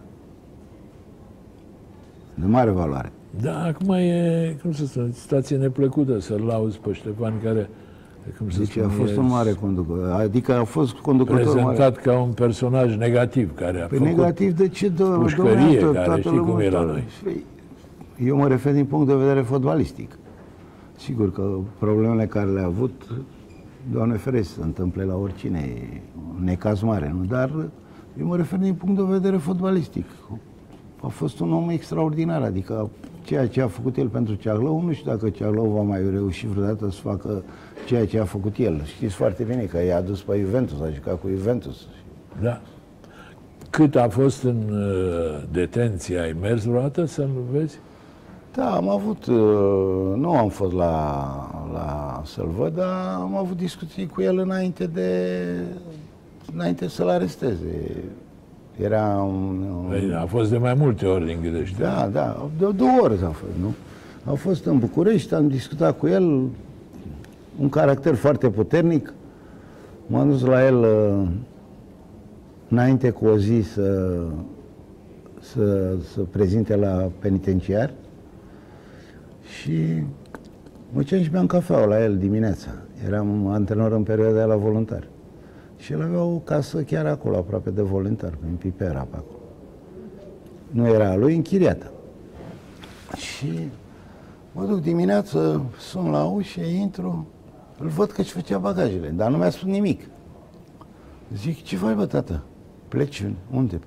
De mare valoare. Da, acum e, cum să spun, situație neplăcută să-l lauzi pe Ștefan, care, cum să deci spun, a fost un mare conducător, adică a fost conducător prezentat mare. Ca un personaj negativ, care a păi făcut negativ de ce? De, pușcărie, care știi cum e la noi. Eu mă refer din punct de vedere fotbalistic. Sigur că problemele care le-a avut, Doamne ferește, se întâmple la oricine, e un necaz mare, nu? Dar eu mă refer din punct de vedere fotbalistic. A fost un om extraordinar, adică ceea ce a făcut el pentru Ceahlău, nu știu dacă Ceahlău va mai reuși vreodată să facă ceea ce a făcut el. Știți foarte bine că i-a dus pe Juventus, a jucat cu Juventus. Da. Cât a fost în uh, detenție, ai mers vreodată să-l vezi? Da, am avut, uh, nu am fost la, la să-l văd, dar am avut discuții cu el înainte de, înainte să-l aresteze. Era un, un... A fost de mai multe ori, din câte știu. Da, da, de două ori a fost, nu? A fost în București, am discutat cu el, un caracter foarte puternic. M-am dus la el înainte cu o zi să, să, să prezinte la penitenciar și mă duceam și beam cafeaua la el dimineața. Eram antrenor în perioada aia la voluntar. Și el avea o casă chiar acolo, aproape de voluntar, în Pipera, pe acolo. Nu era a lui, închiriată. Și mă duc dimineață, sun la ușă, intru, îl văd că își făcea bagajele, dar nu mi-a spus nimic. Zic, ce faci, bă, tată? Pleci? Unde pleci?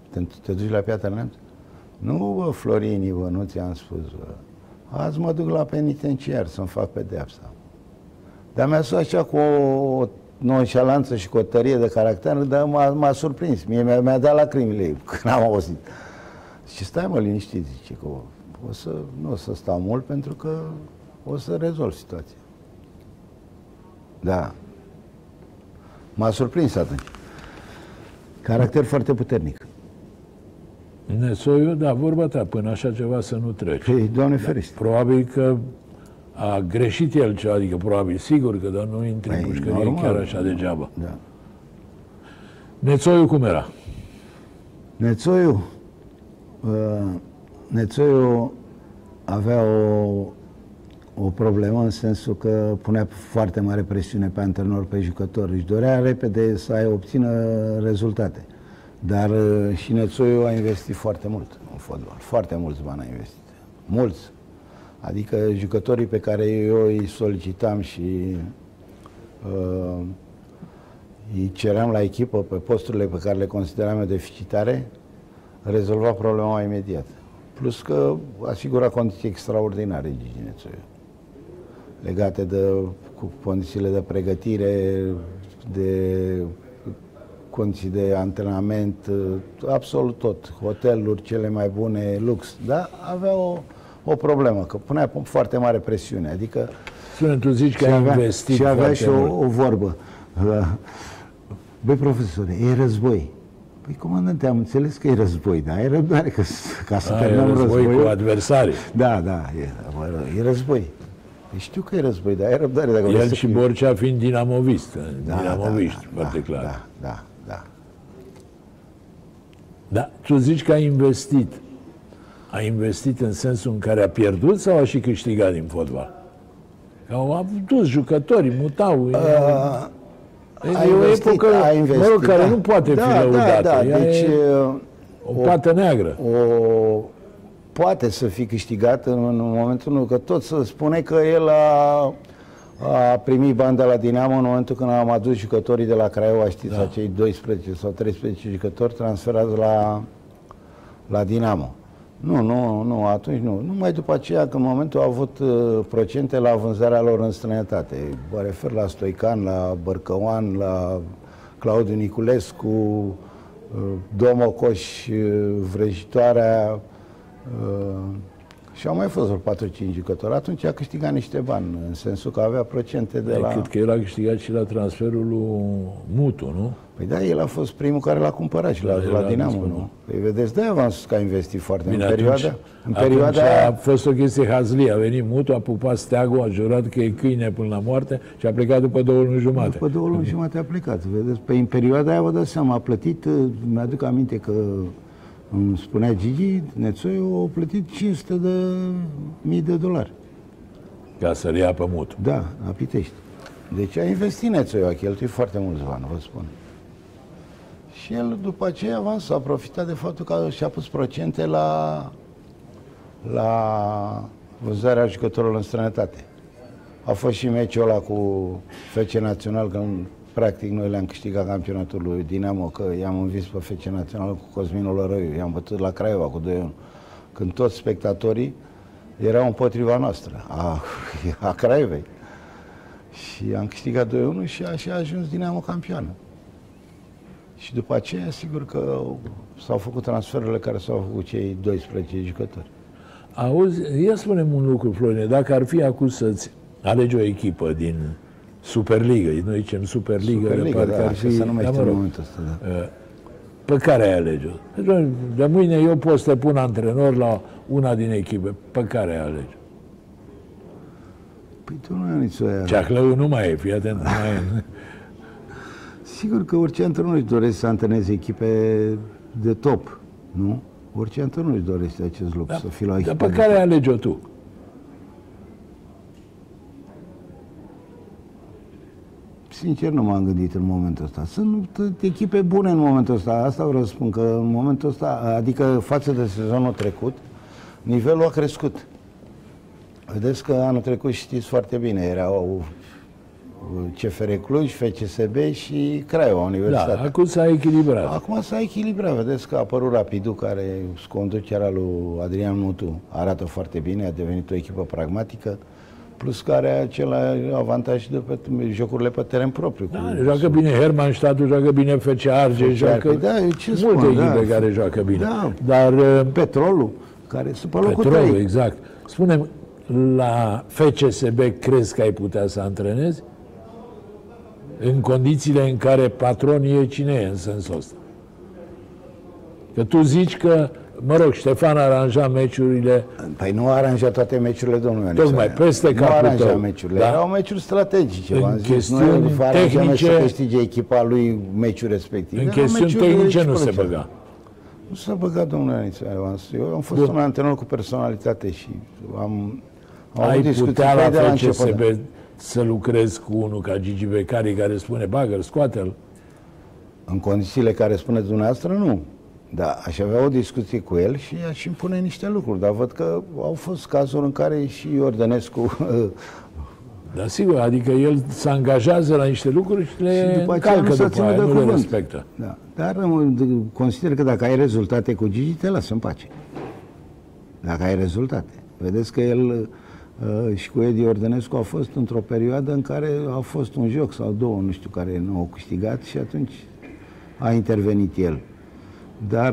Te, te duci la Piatra Neamț? Nu, bă, Florini, bă, nu ți-am spus, bă. Azi mă duc la penitenciar să-mi fac pedeapsa. Dar mi-a spus așa cu o nonșalanță și cu o tărie de caracter, dar m-a surprins. Mie mi-a, mi-a dat lacrimile când am auzit. Și stai, mă, liniștit, zice, că o, o să, nu o să stau mult pentru că o să rezolv situația. Da. M-a surprins atunci. Caracter foarte puternic. Nețoiu, da, vorba ta, până așa ceva să nu treci. Păi, Doamne ferește. Probabil că a greșit el ceva, adică probabil, sigur că, dar nu intri în pușcărie chiar așa degeaba. Da. Nețoiu cum era? Nețoiu, uh, Nețoiu avea o, o problemă în sensul că punea foarte mare presiune pe antrenor, pe jucători. Își dorea repede să ai obțină rezultate. Dar uh, și Nețoiu a investit foarte mult în fotbal. Foarte mulți bani a investit. Mulți. Adică jucătorii pe care eu îi solicitam și uh, îi ceream la echipă pe posturile pe care le consideram deficitare, rezolva problema imediat. Plus că asigura condiții extraordinare Gigi Nețoiu, legate de cu condițiile de pregătire, de condiții de antrenament, absolut tot, hoteluri cele mai bune, lux, dar avea o, o problemă, că punea foarte mare presiune, adică... Spune, tu zici că ai investit și avea și mult. o, o vorbă. Băi, profesore, e război. Păi, comandante, am înțeles că e război, dar e răbdare, că, ca să terminăm războiul... război cu adversarii. Da, da, e, e război. Păi știu că e război, dar e răbdare. Dacă El și Borcea fiind dinamovist, da, dinamoviști, da, foarte da, clar. Da, da, da. Da, tu zici că ai investit. A investit în sensul în care a pierdut sau a și câștigat din fotbal? Că au dus jucătorii, mutau. Uh, a e investit, o epocă, a investit, mă rog, care da. nu poate da, fi lăudată. Da, da, Ea deci, e o pată neagră. O, poate să fie câștigat în, în momentul în care tot să spune că el a, a primit bani de la Dinamo în momentul când am adus jucătorii de la Craiova, știți, da. Acei doisprezece sau treisprezece jucători transferați la, la Dinamo. Nu, nu, nu, atunci nu. Numai după aceea, că în momentul au avut uh, procente la vânzarea lor în străinătate. Mă refer la Stoican, la Bărcăoan, la Claudiu Niculescu, uh, Domocoș, uh, Vrăjitoarea, uh, și au mai fost vreo patru-cinci jucători. Atunci a câștigat niște bani, în sensul că avea procente de Ai, la... Cât că el a câștigat și la transferul lui Mutu, nu? Păi da, el a fost primul care l-a cumpărat și la, la Dinamo, nu? Păi vedeți, de-aia v-am spus că a investit foarte Bine, în perioada. Atunci, în perioada atunci aia... a fost o chestie hazlie. A venit Mutu, a pupat steagul, a jurat că e câine până la moarte și a plecat după două luni jumate. După două luni jumate a plecat, vedeți? Păi în perioada aia, vă dați seama, a plătit, mi-aduc aminte că îmi spunea Gigi, Nețoiu a plătit cinci sute de mii de dolari. Ca să-l ia pe Mutu. Da, la Pitești. Deci a investit Nețoiu, a cheltuit foarte mulți bani, vă spun. Și el, după aceea, s-a profitat de faptul că și-a pus procente la, la vânzarea jucătorilor în străinătate. A fost și meciul ăla cu F C Național, când practic noi le-am câștigat campionatul lui Dinamo, că i-am învins pe F C Național cu Cosmin Olărăiu, i-am bătut la Craiova cu doi unu. Când toți spectatorii erau împotriva noastră, a, a Craiovei. Și am câștigat doi unu și așa a ajuns Dinamo campioană. Și după aceea, sigur că s-au făcut transferurile care s-au făcut cei doisprezece jucători. Auzi, ia spune-mi un lucru, Florine, dacă ar fi acum să-ți alegi o echipă din Superliga, noi zicem Superliga, Superliga, de da, ar fi, se numește da, mă rog, în momentul ăsta, da. Pe care ai alege-o? De mâine eu pot să te pun antrenor la una din echipe. Pe care ai alege? Păi tu nu ai nici o aia. Ceaclău nu mai e, fii atent, nu mai e. Sigur că orice antrenor își dorește să antreneze echipe de top, nu? Orice antrenor își dorește acest lucru, da, să fie la echipă. Dar pe care ai alege-o tu? Sincer, nu m-am gândit în momentul ăsta. Sunt echipe bune în momentul ăsta. Asta vreau să spun, că în momentul ăsta, adică față de sezonul trecut, nivelul a crescut. Vedeți că anul trecut, știți foarte bine, era o, C F R Cluj, F C S B și Craiova Universitatea. Da, acum s-a echilibrat. Acum s-a echilibrat. Vedeți că a apărut Rapidul, care, sub conducerea lui Adrian Mutu, arată foarte bine, a devenit o echipă pragmatică, plus care are același avantaj de pe jocurile pe teren propriu. Da, cu... joacă bine Hermannstadtul, joacă bine F C Argeș, joacă da, ce multe spun, echipe da, care joacă bine. Da, dar Petrolul, care sunt pe locul Petrolul, trei. exact. Spune-mi, la F C S B crezi că ai putea să antrenezi? În condițiile în care patronii e cine e în sensul ăsta? Că tu zici că, mă rog, Ștefan aranja meciurile. Păi nu a aranjat toate meciurile, domnule. Tocmai, peste capul tău. Nu a aranjat meciurile, da? Erau meciuri strategice, v-am zis. Chestiuni nu tehnice, să câștige echipa lui meciuri respective. În chestiuni tehnice nu se băga. Nu se băga, domnule Aniță. Eu am fost Bun. un antrenor cu personalitate și am... am ai putea la F C S B la să lucrezi cu unul ca Gigi Becali care spune bagă-l, scoate-l? În condițiile care spuneți dumneavoastră, nu. Da, aș avea o discuție cu el și aș impune niște lucruri, dar văd că au fost cazuri în care și Iordănescu... Da, sigur, adică el se angajează la niște lucruri și le și după încalcă după aia, nu cuvânt. Le respectă. Da. Dar consider că dacă ai rezultate cu Gigi, te lasă în pace. Dacă ai rezultate. Vedeți că el și cu Edi Iordănescu a fost într-o perioadă în care a fost un joc sau două, nu știu, care nu au câștigat și atunci a intervenit el. Dar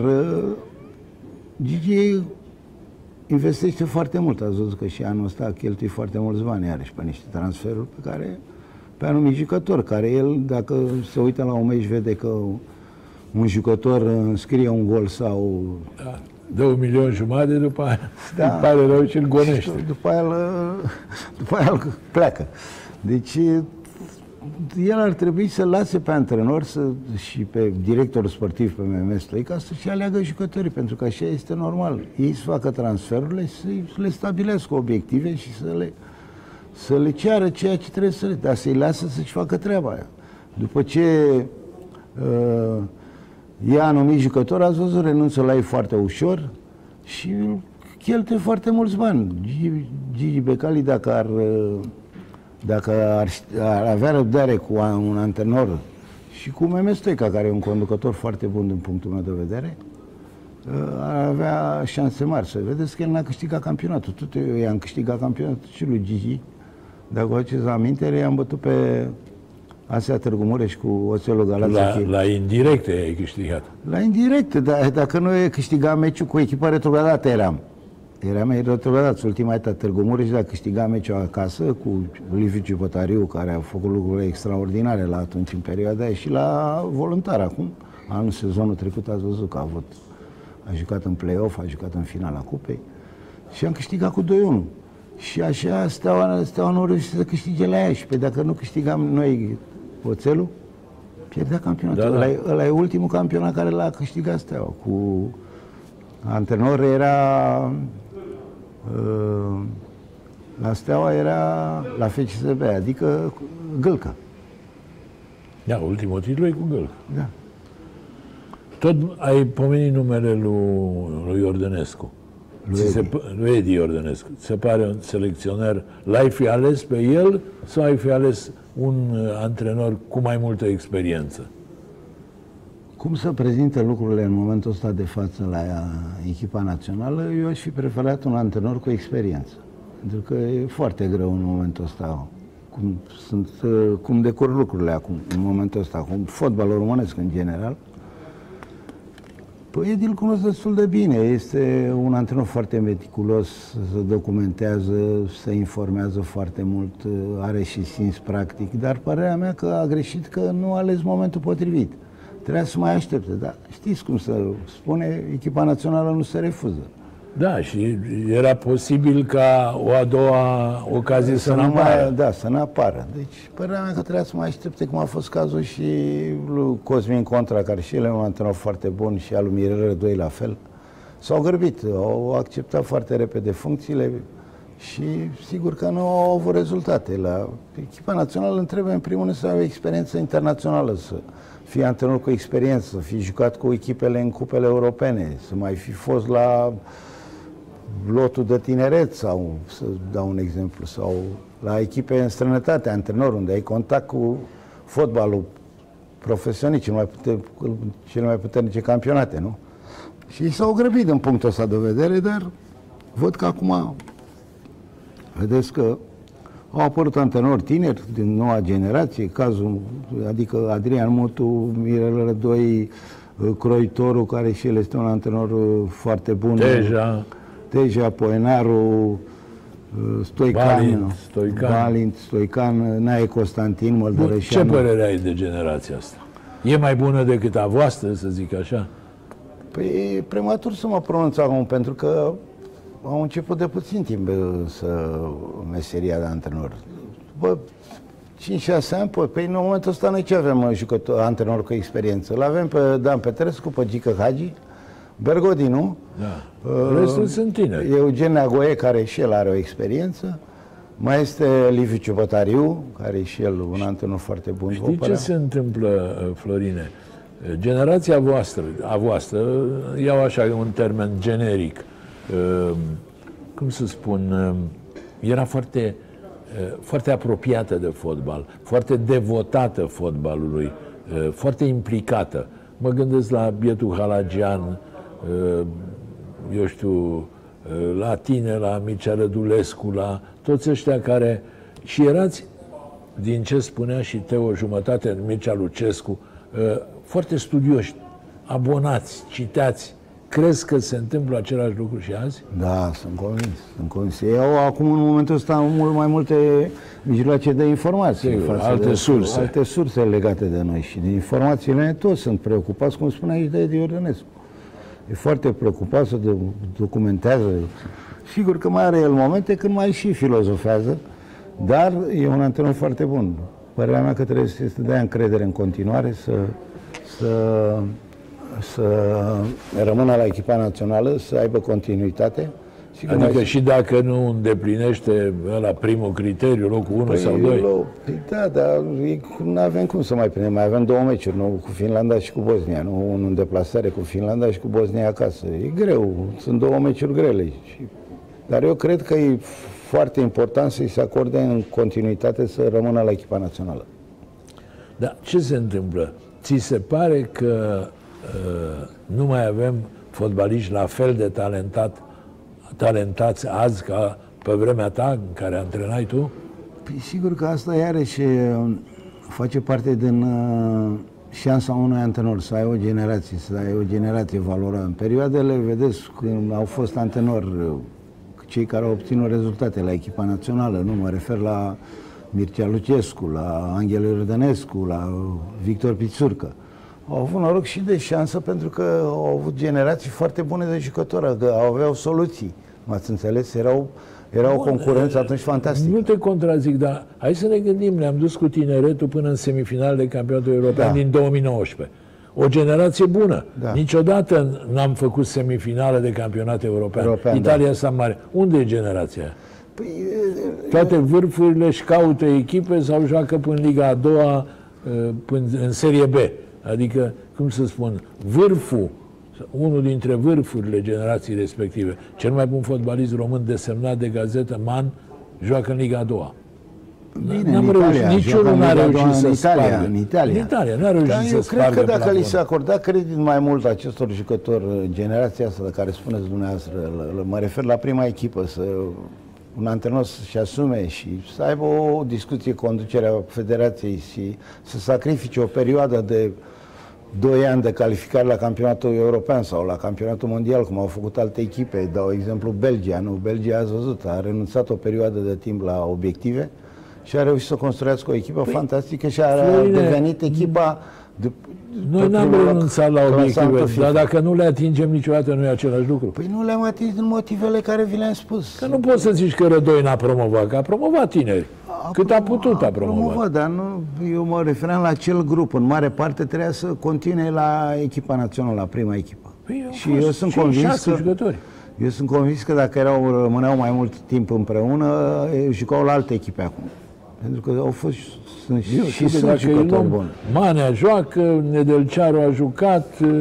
Gigi investește foarte mult. Ați văzut că și anul ăsta a cheltuit foarte mulți bani, iarăși, pe niște transferuri pe care, pe anumit jucător, care el, dacă se uită la un meci, vede că un jucător înscrie un gol sau... Da. Dă un milion jumătate, după aia da. îi pare rău și îl gonește. După aia, după aia pleacă. Deci el ar trebui să lase pe antrenor să, și pe directorul sportiv, pe M M Stoica, să-și aleagă jucătorii, pentru că așa este normal. Ei să facă transferurile, să le stabilească obiective și să le, să le ceară ceea ce trebuie să le... Dar să-i lasă să-și facă treaba aia. După ce uh, ia anumit jucător, ați văzut, renunță la ei foarte ușor și cheltuie foarte mulți bani. Gigi Becali, dacă ar... Uh, Dacă ar, ar avea răbdare cu un antrenor și cu M M Stoica, care e un conducător foarte bun din punctul meu de vedere, ar avea șanse mari. Să vedeți că el n-a câștigat campionatul. Tot eu i-am câștigat campionatul și lui Gigi. Dacă vă aduceți aminte, i-am bătut pe A S A Târgu Mureș cu Oțelul Galați. La, la indirecte ai câștigat. La indirecte, dar dacă nu câștiga meciul cu echipa retrogradată eram. Eram retrogradați. Ultima dată Târgu Mureș a câștigat meciul acasă cu Liviu Ciupătariu, care a făcut lucruri extraordinare la atunci în perioada aia, și la Voluntar acum. Anul sezonul trecut ați văzut că a avut. A jucat în play-off, a jucat în finala cupei și am câștigat cu doi unu. Și așa Steaua, Steaua nu reușit să câștige la ea și pe dacă nu câștigam noi Oțelul, pierdea campionatul. Da, da. Ăla, e, ăla e ultimul campionat care l-a câștigat Steaua. Cu antrenor era... La Steaua era la F C S B, adică Gâlcă. Da, ultimul titlu e cu Gâlcă. Da. Tot ai pomenit numele lui, lui Iordănescu. Lui Edi. Se, lui Edi Iordănescu. Se pare un selecționer. L-ai fi ales pe el sau ai fi ales un antrenor cu mai multă experiență? Cum se prezintă lucrurile în momentul ăsta de față la echipa națională, eu aș fi preferat un antrenor cu experiență. Pentru că e foarte greu în momentul ăsta, cum, sunt, cum decur lucrurile acum, în momentul ăsta, cum fotbalul românesc în general. Păi Edi îl cunosc destul de bine, este un antrenor foarte meticulos, se documentează, se informează foarte mult, are și simț practic, dar părerea mea că a greșit că nu a ales momentul potrivit. Trebuia să mai aștepte, dar știți cum se spune, echipa națională nu se refuză. Da, și era posibil ca o a doua ocazie să, să nu apară. Da, să nu apară. Deci, părerea mea că trebuia să mai aștepte, cum a fost cazul și lui Cosmin Contra, care și el e un antrenor foarte bun, și al lui Mirel Rădoi la fel. S-au grăbit, au acceptat foarte repede funcțiile și sigur că nu au avut rezultate. La echipa națională îmi trebuie în primul rând să aibă experiență internațională, să fie antrenor cu experiență, să fi jucat cu echipele în cupele europene, să mai fi fost la lotul de tineret, sau, să dau un exemplu, sau la echipe în străinătate, antrenor, unde ai contact cu fotbalul profesionist, cel mai puter, cele mai puternice campionate, nu? Și s-au grăbit din punctul ăsta de vedere, dar văd că acum, vedeți că au apărut antrenori tineri din noua generație, cazul, adică Adrian Mutu, Mirel Rădoi, Croitoru, care și el este un antrenor foarte bun. Deja. Deja, Poenaru, Stoican, Balint, Stoican, Balint, Stoican, Nae Constantin, Măldărășeanu. Ce părere ai de generația asta? E mai bună decât a voastră, să zic așa? Păi e prematur să mă pronunț acum, pentru că au început de puțin timp să meseria de antrenor. Bă, cinci șase ani, păi, păi în momentul ăsta noi ce avem jucător, antrenor cu experiență? L-avem pe Dan Petrescu, pe Gică Hagi, Bergodinu, da. Uh, Restul sunt tineri. Eugen Neagoe, care și el are o experiență. Mai este Liviu Ciobătariu, care și el un antrenor foarte bun. Știi ce se întâmplă, Florine? Generația voastră, a voastră, iau așa un termen generic, cum să spun, era foarte, foarte apropiată de fotbal, foarte devotată fotbalului, foarte implicată. Mă gândesc la bietul Halagian, eu știu, la tine, la Mircea Rădulescu, la toți ăștia care... Și erați, din ce spunea și Teo jumătate, Mircea Lucescu, foarte studioși, abonați, citeați. Crezi că se întâmplă același lucru și azi? Da, sunt convins. Sunt convins. Ei au acum, în momentul ăsta, mult mai multe mijloace de informații. Sigur, alte de, surse. Alte surse legate de noi. Și din informațiile toți sunt preocupați, cum spunea aici de Edi Iordănescu. E foarte preocupat să documentează. Sigur că mai are el momente când mai și filozofează, dar e un antrenor foarte bun. Părerea mea că trebuie să se dea încredere în continuare, să, să, să rămână la echipa națională, să aibă continuitate. Sigur, adică mai... și dacă nu îndeplinește la primul criteriu, locul unu păi, sau doi? Păi da, dar nu avem cum să mai prindem. Mai avem două meciuri, nu? Cu Finlanda și cu Bosnia, nu? Unul în deplasare cu Finlanda și cu Bosnia acasă. E greu, sunt două meciuri grele. Și... Dar eu cred că e foarte important să-i se acorde în continuitate să rămână la echipa națională. Dar ce se întâmplă? Ți se pare că uh, nu mai avem fotbaliști la fel de talentat, talentați azi ca pe vremea ta în care antrenai tu? Păi sigur că asta iarăși face parte din uh, șansa unui antrenor, să ai o generație, să ai o generație valoroasă. În perioadele, vedeți, când au fost antrenori, cei care au obținut rezultate la echipa națională, nu mă refer la Mircea Lucescu, la Angel Iordănescu, la Victor Pițurcă. Au avut noroc și de șansă pentru că au avut generații foarte bune de jucători, că aveau soluții. M-ați înțeles? Erau, era o concurență atunci fantastică. Nu te contrazic, dar hai să ne gândim, ne-am dus cu tineretul până în semifinal de campionatul european da. din două mii nouăsprezece. O generație bună. Da. Niciodată n-am făcut semifinală de campionat european. european Italia, da. San Mare. Unde e generația? Păi, toate vârfurile își caută echipe sau joacă până în Liga a doua, până în Serie B. Adică, cum să spun, vârful, unul dintre vârfurile generației respective, cel mai bun fotbalist român desemnat de gazetă, Man, joacă în Liga a doua. Bine, în Italia, niciunul n-a reușit să spargă. În Italia. În Italia, n-a reușit să spargă. Eu cred că dacă li se acorda credit mai mult acestor jucători, generația asta de care spuneți dumneavoastră, mă refer la prima echipă, să un antrenor să-și asume și să aibă o discuție cu conducerea federației și să sacrifice o perioadă de doi ani de calificare la campionatul european sau la campionatul mondial, cum au făcut alte echipe. Dau exemplu Belgia, nu? Belgia, ați văzut, a renunțat o perioadă de timp la obiective și a reușit să construiască o echipă păi, fantastică și a Florine, devenit echipa... De, noi n-am renunțat la obiective, dar dacă nu le atingem niciodată, nu e același lucru. Păi nu le-am atins din motivele care vi le-am spus. Că nu poți să zici că Rădoi n-a promovat, că a promovat tineri. A Cât a putut a, a promovat. promovat. Dar nu, eu mă referam la acel grup. În mare parte trebuia să continue la echipa națională, la prima echipă. Păi și eu sunt convins că... jucători. Eu sunt convins că dacă erau, rămâneau mai mult timp împreună, jucau la alte echipe acum. Pentru că au fost sunt eu, și sunt jucători buni. Manea joacă, Nedelcearu a jucat, uh,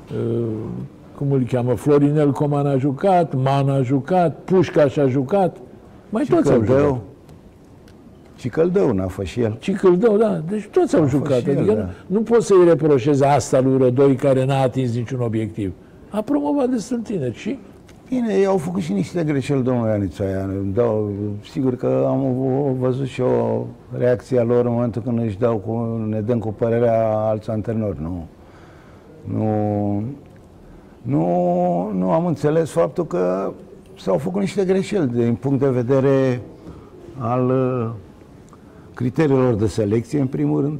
cum îl cheamă, Florinel Coman a jucat, Man a jucat, Pușcaș a jucat, mai și toți au jucat. Cicăldău n-a fost și el. Cicăldău, da. Deci toți au jucat. el, Adică da. nu, nu poți să-i reproșezi asta lui Rădoi care n-a atins niciun obiectiv. A promovat destul tineri și... Bine, ei au făcut și niște greșeli, domnul Ianițoian. Dau, sigur că am văzut și o reacție a lor în momentul când își dau cu, ne dăm cu părerea alți antrenori. Nu, nu, nu, nu am înțeles faptul că s-au făcut niște greșeli din punct de vedere al uh, criteriilor de selecție, în primul rând,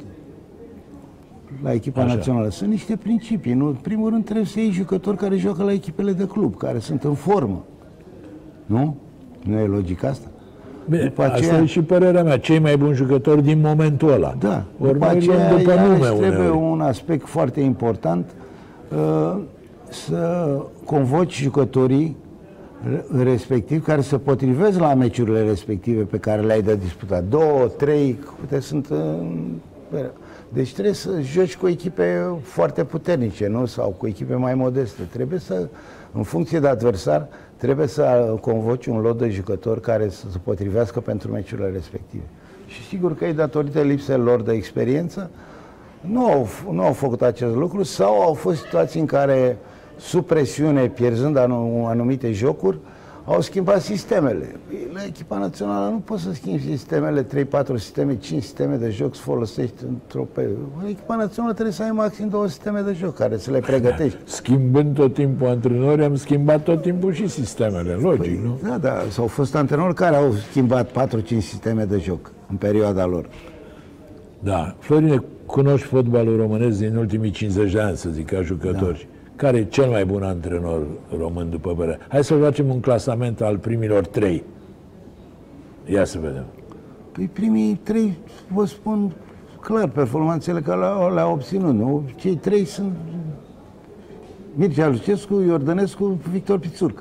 la echipa Așa. națională. Sunt niște principii. Nu? În primul rând trebuie să iei jucători care joacă la echipele de club, care sunt în formă. Nu? Nu e logic asta? Bine, După asta aceea- e și părerea mea. Cei mai buni jucători din momentul ăla. Da. Ori După noi aceea, luăm după iarăși nume trebuie uneori. un aspect foarte important, uh, să convoci jucătorii re- respectiv care se potrivesc la meciurile respective pe care le-ai de disputat. Două, trei, câte sunt... uh, Deci trebuie să joci cu echipe foarte puternice, nu? Sau cu echipe mai modeste. Trebuie să, în funcție de adversar, trebuie să convoci un lot de jucători care să se potrivească pentru meciurile respective. Și sigur că ei, datorită lipsei lor de experiență, nu au, nu au făcut acest lucru sau au fost situații în care, sub presiune, pierzând anu- anumite jocuri, au schimbat sistemele. La echipa națională nu poți să schimbi sistemele, trei patru sisteme, cinci sisteme de joc să folosești într-o pe... La echipa națională trebuie să ai maxim două sisteme de joc care să le pregătești. Schimbând tot timpul antrenori, am schimbat tot timpul și sistemele, logic, nu? Da, da, s-au fost antrenori care au schimbat patru cinci sisteme de joc în perioada lor. Da. Florine, cunoști fotbalul românesc din ultimii cincizeci de ani, să zic, ca jucători. Da. Care e cel mai bun antrenor român după părerea? Hai să facem un clasament al primilor trei. Ia să vedem. Păi primii trei, vă spun clar, performanțele care le-au, le-au obținut, nu? Cei trei sunt Mircea Lucescu, Iordănescu, Victor Pițurcă.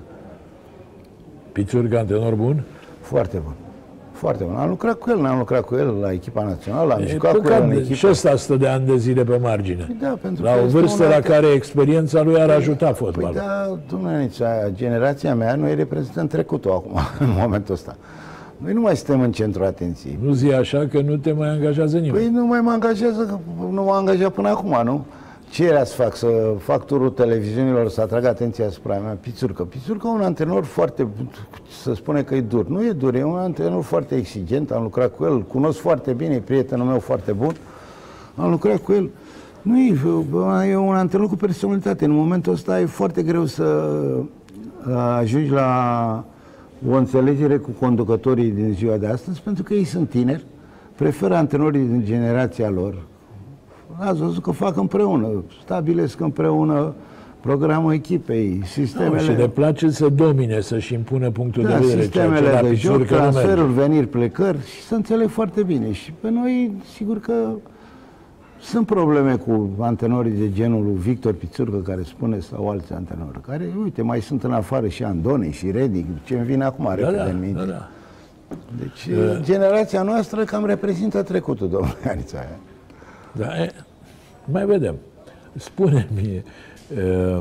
Pițurcă, antrenor bun? Foarte bun. Foarte bun. Am lucrat cu el, n-am lucrat cu el la echipa națională, am E jucat cu el în păcat, echipă. și ăsta stă de ani de zile pe margine. Păi da, pentru La că o este vârstă un la alt- care experiența lui ar ajuta Păi fotbalul. da, domnule, generația mea noi reprezentăm trecutul acum, în momentul ăsta. Noi nu mai suntem în centrul atenției. Nu zi așa că nu te mai angajează nimeni. Păi nu mai mă angajează, că nu m-a angajat păi, până acum, nu? Ce era să fac? Să fac turul televiziunilor, să atrag atenția asupra mea? Pițurcă. Pițurcă e un antrenor foarte, să spune că e dur. Nu e dur, e un antrenor foarte exigent, am lucrat cu el, îl cunosc foarte bine, e prietenul meu foarte bun. Am lucrat cu el. Nu e, e un antrenor cu personalitate. În momentul ăsta e foarte greu să ajungi la o înțelegere cu conducătorii din ziua de astăzi, pentru că ei sunt tineri, preferă antrenorii din generația lor. Ați văzut că fac împreună, stabilesc împreună programul echipei, sistemele... No, și le place să domine, să-și impună punctul da, de vedere. sistemele ceea ce la de joc, Pițurcă nu merge. transferul, veniri, plecări și să înțeleg foarte bine. Și pe noi, sigur că sunt probleme cu antrenorii de genul lui Victor Pițurcă, care spune, sau alți antrenori, care, uite, mai sunt în afară și Andone și Redic, ce-mi vine acum Da, repede da, în minte. da, da. Deci, generația noastră cam reprezintă trecutul, domnule Anițoian. Da, e, mai vedem. Spune-mi, uh,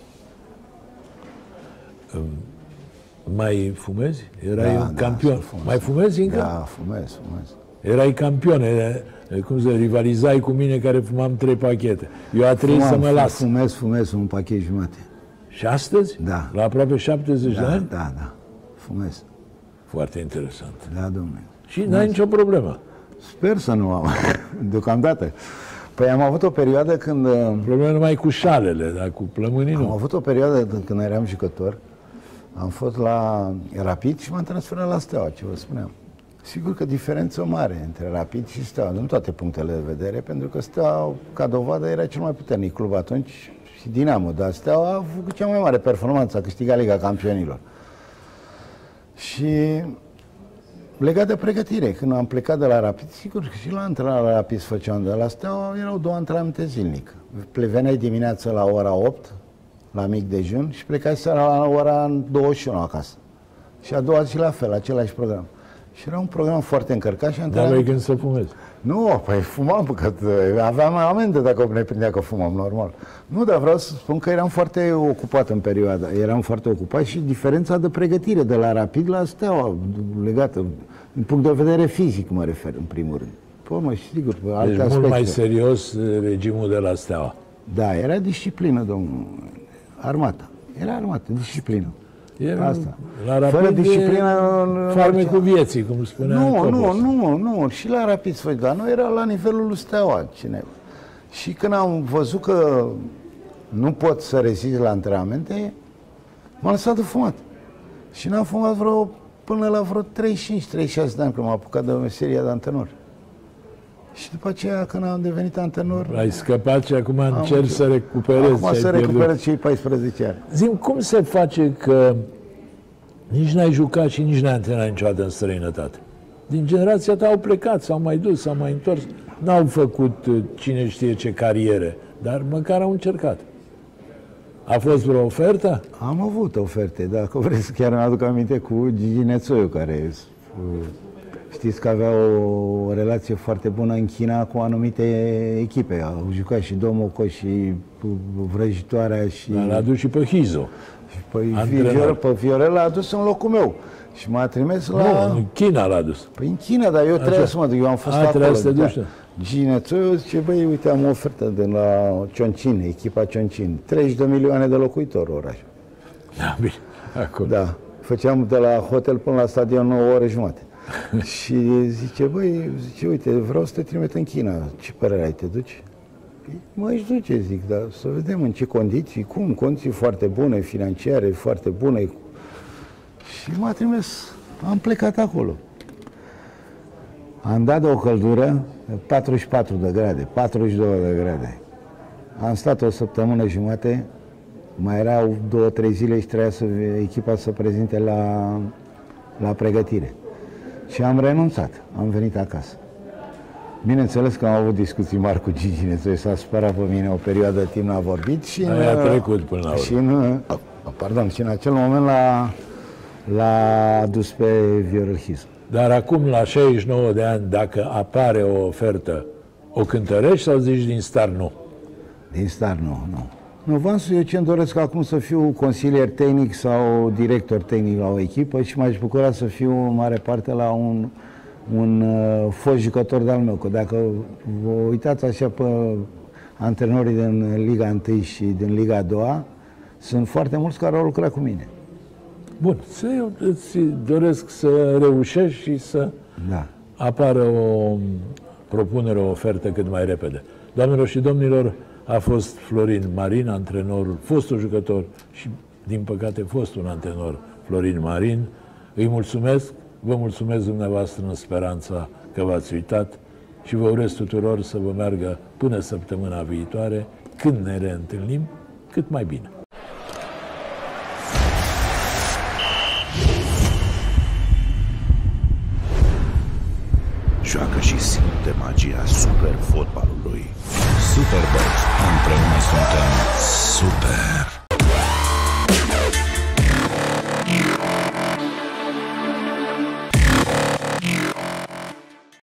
uh, mai fumezi? Erai Da, un da, campion. sunt fumez. Mai fumezi încă? Da, fumez, fumez. Erai campion. e, Cum să rivalizai cu mine care fumam trei pachete. Eu a trebuit să mă las. Fumez, fumez un pachet jumate. Și astăzi? Da. La aproape șaptezeci de Da, ani? da, da. Fumez. Foarte interesant. Da, domnule. Și n-ai nicio problemă. Sper să nu am, deocamdată. Păi am avut o perioadă când... Problema numai cu șalele, dar cu plămânii Am nu. avut o perioadă când eram jucător. Am fost la Rapid și m-am transferat la Steaua, ce vă spuneam. Sigur că diferență mare între Rapid și Steaua, din toate punctele de vedere, pentru că Steaua, ca dovadă, era cel mai puternic club atunci și Dinamo, dar Steaua a făcut cea mai mare performanță, a câștigat Liga Campionilor. Și legat de pregătire, când am plecat de la Rapid, sigur că și la antrenarea la Rapid se făceam, de la Steaua erau două antrenamente zilnic. Veneai dimineața la ora opt, la mic dejun, și plecai seara la ora douăzeci și unu acasă. Și a doua zi la fel, același program. Și era un program foarte încărcat și Dar antrenament... ai când să fumezi. Nu, păi fumam, că aveam amendă dacă ne prindea că fumam, normal. Nu, dar vreau să spun că eram foarte ocupat în perioada. Eram foarte ocupat și diferența de pregătire de la Rapid la Steaua, legată, din punct de vedere fizic mă refer, în primul rând. Păi, mă, sigur, pe alte deci aspecte. mult mai serios regimul de la Steaua. Da, era disciplină, domnul. Armata. Era armată, disciplină. Era, asta. La Rapid fără disciplină... farmecul vieții, cum spunea Nu, Cobos. nu, nu, nu. Și la Rapid se făcea, dar nu era la nivelul lui Steaua cineva. Și când am văzut că nu pot să rezist la antrenamente, m-am lăsat de fumat. Și n-am fumat vreo, până la vreo treizeci și cinci treizeci și șase de ani, când m-am apucat de meseria de antrenor. Și după aceea, când am devenit antrenor... Ai scăpat și acum încerci să recuperezi. Acum să recuperez cei paisprezece ani. Zi-mi, cum se face că nici n-ai jucat și nici n-ai antrenat niciodată în străinătate? Din generația ta au plecat, s-au mai dus, s-au mai întors. N-au făcut cine știe ce cariere, dar măcar au încercat. A fost vreo ofertă? Am avut oferte, dacă vreți, chiar îmi aduc aminte cu Gigi Nețoiu, care... Știți că avea o relație foarte bună în China cu anumite echipe. Au jucat și Domoko și Vrăjitoarea și... Dar l-a adus și pe Hizo. Și pe, Viorel, pe Viorel l-a adus în locul meu. Și m-a trimis la... Nu, în China l-a adus. Păi în China, dar eu trebuia să mă duc, eu am fost A, acolo. să te duci. Ginețoiu zice, băi, uite, am o ofertă de la Cioncin, echipa Cioncin. treizeci de milioane de locuitori orașul. Da, bine, acolo. Da, făceam de la hotel până la stadion nouă ore jumate. Și zice, băi, zice, uite, vreau să te trimit în China. Ce părere ai, te duci? Mă, își duce, zic, dar să vedem în ce condiții, cum, condiții foarte bune, financiare, foarte bune. Și m-a trimis, am plecat acolo. Am dat de o căldură, patruzeci și patru de grade, patruzeci și doi de grade. Am stat o săptămână jumate, mai erau două, trei zile și trebuia să echipa să prezinte la, la pregătire. Și am renunțat, am venit acasă. Bineînțeles că am avut discuții mari cu Gigi Nețoiu, s-a supărat pe mine o perioadă de timp, n-a vorbit și... Aia a trecut până la urmă. Și în, pardon, și în acel moment l-a, l-a adus pe Viorel Hizo. Dar acum, la șaizeci și nouă de ani, dacă apare o ofertă, o cântărești sau zici din start nu? Din start nu, nu. Nu, v-am spus eu ce-mi doresc acum să fiu consilier tehnic sau director tehnic la o echipă și m-aș bucura să fiu în mare parte la un, un uh, fost jucător de-al meu. Că dacă vă uitați așa pe antrenorii din Liga unu și din Liga a doua, sunt foarte mulți care au lucrat cu mine. Bun, să eu îți doresc să reușești și să Da. apară o propunere, o ofertă cât mai repede. Doamnelor și domnilor, a fost Florin Marin, antrenorul, fostul jucător și, din păcate, fostul antrenor Florin Marin. Îi mulțumesc, vă mulțumesc dumneavoastră în speranța că v-ați uitat și vă urez tuturor să vă meargă până săptămâna viitoare, când ne reîntâlnim, cât mai bine. Joacă și simte magia super fotbalului. Superbox. Împreună suntem super.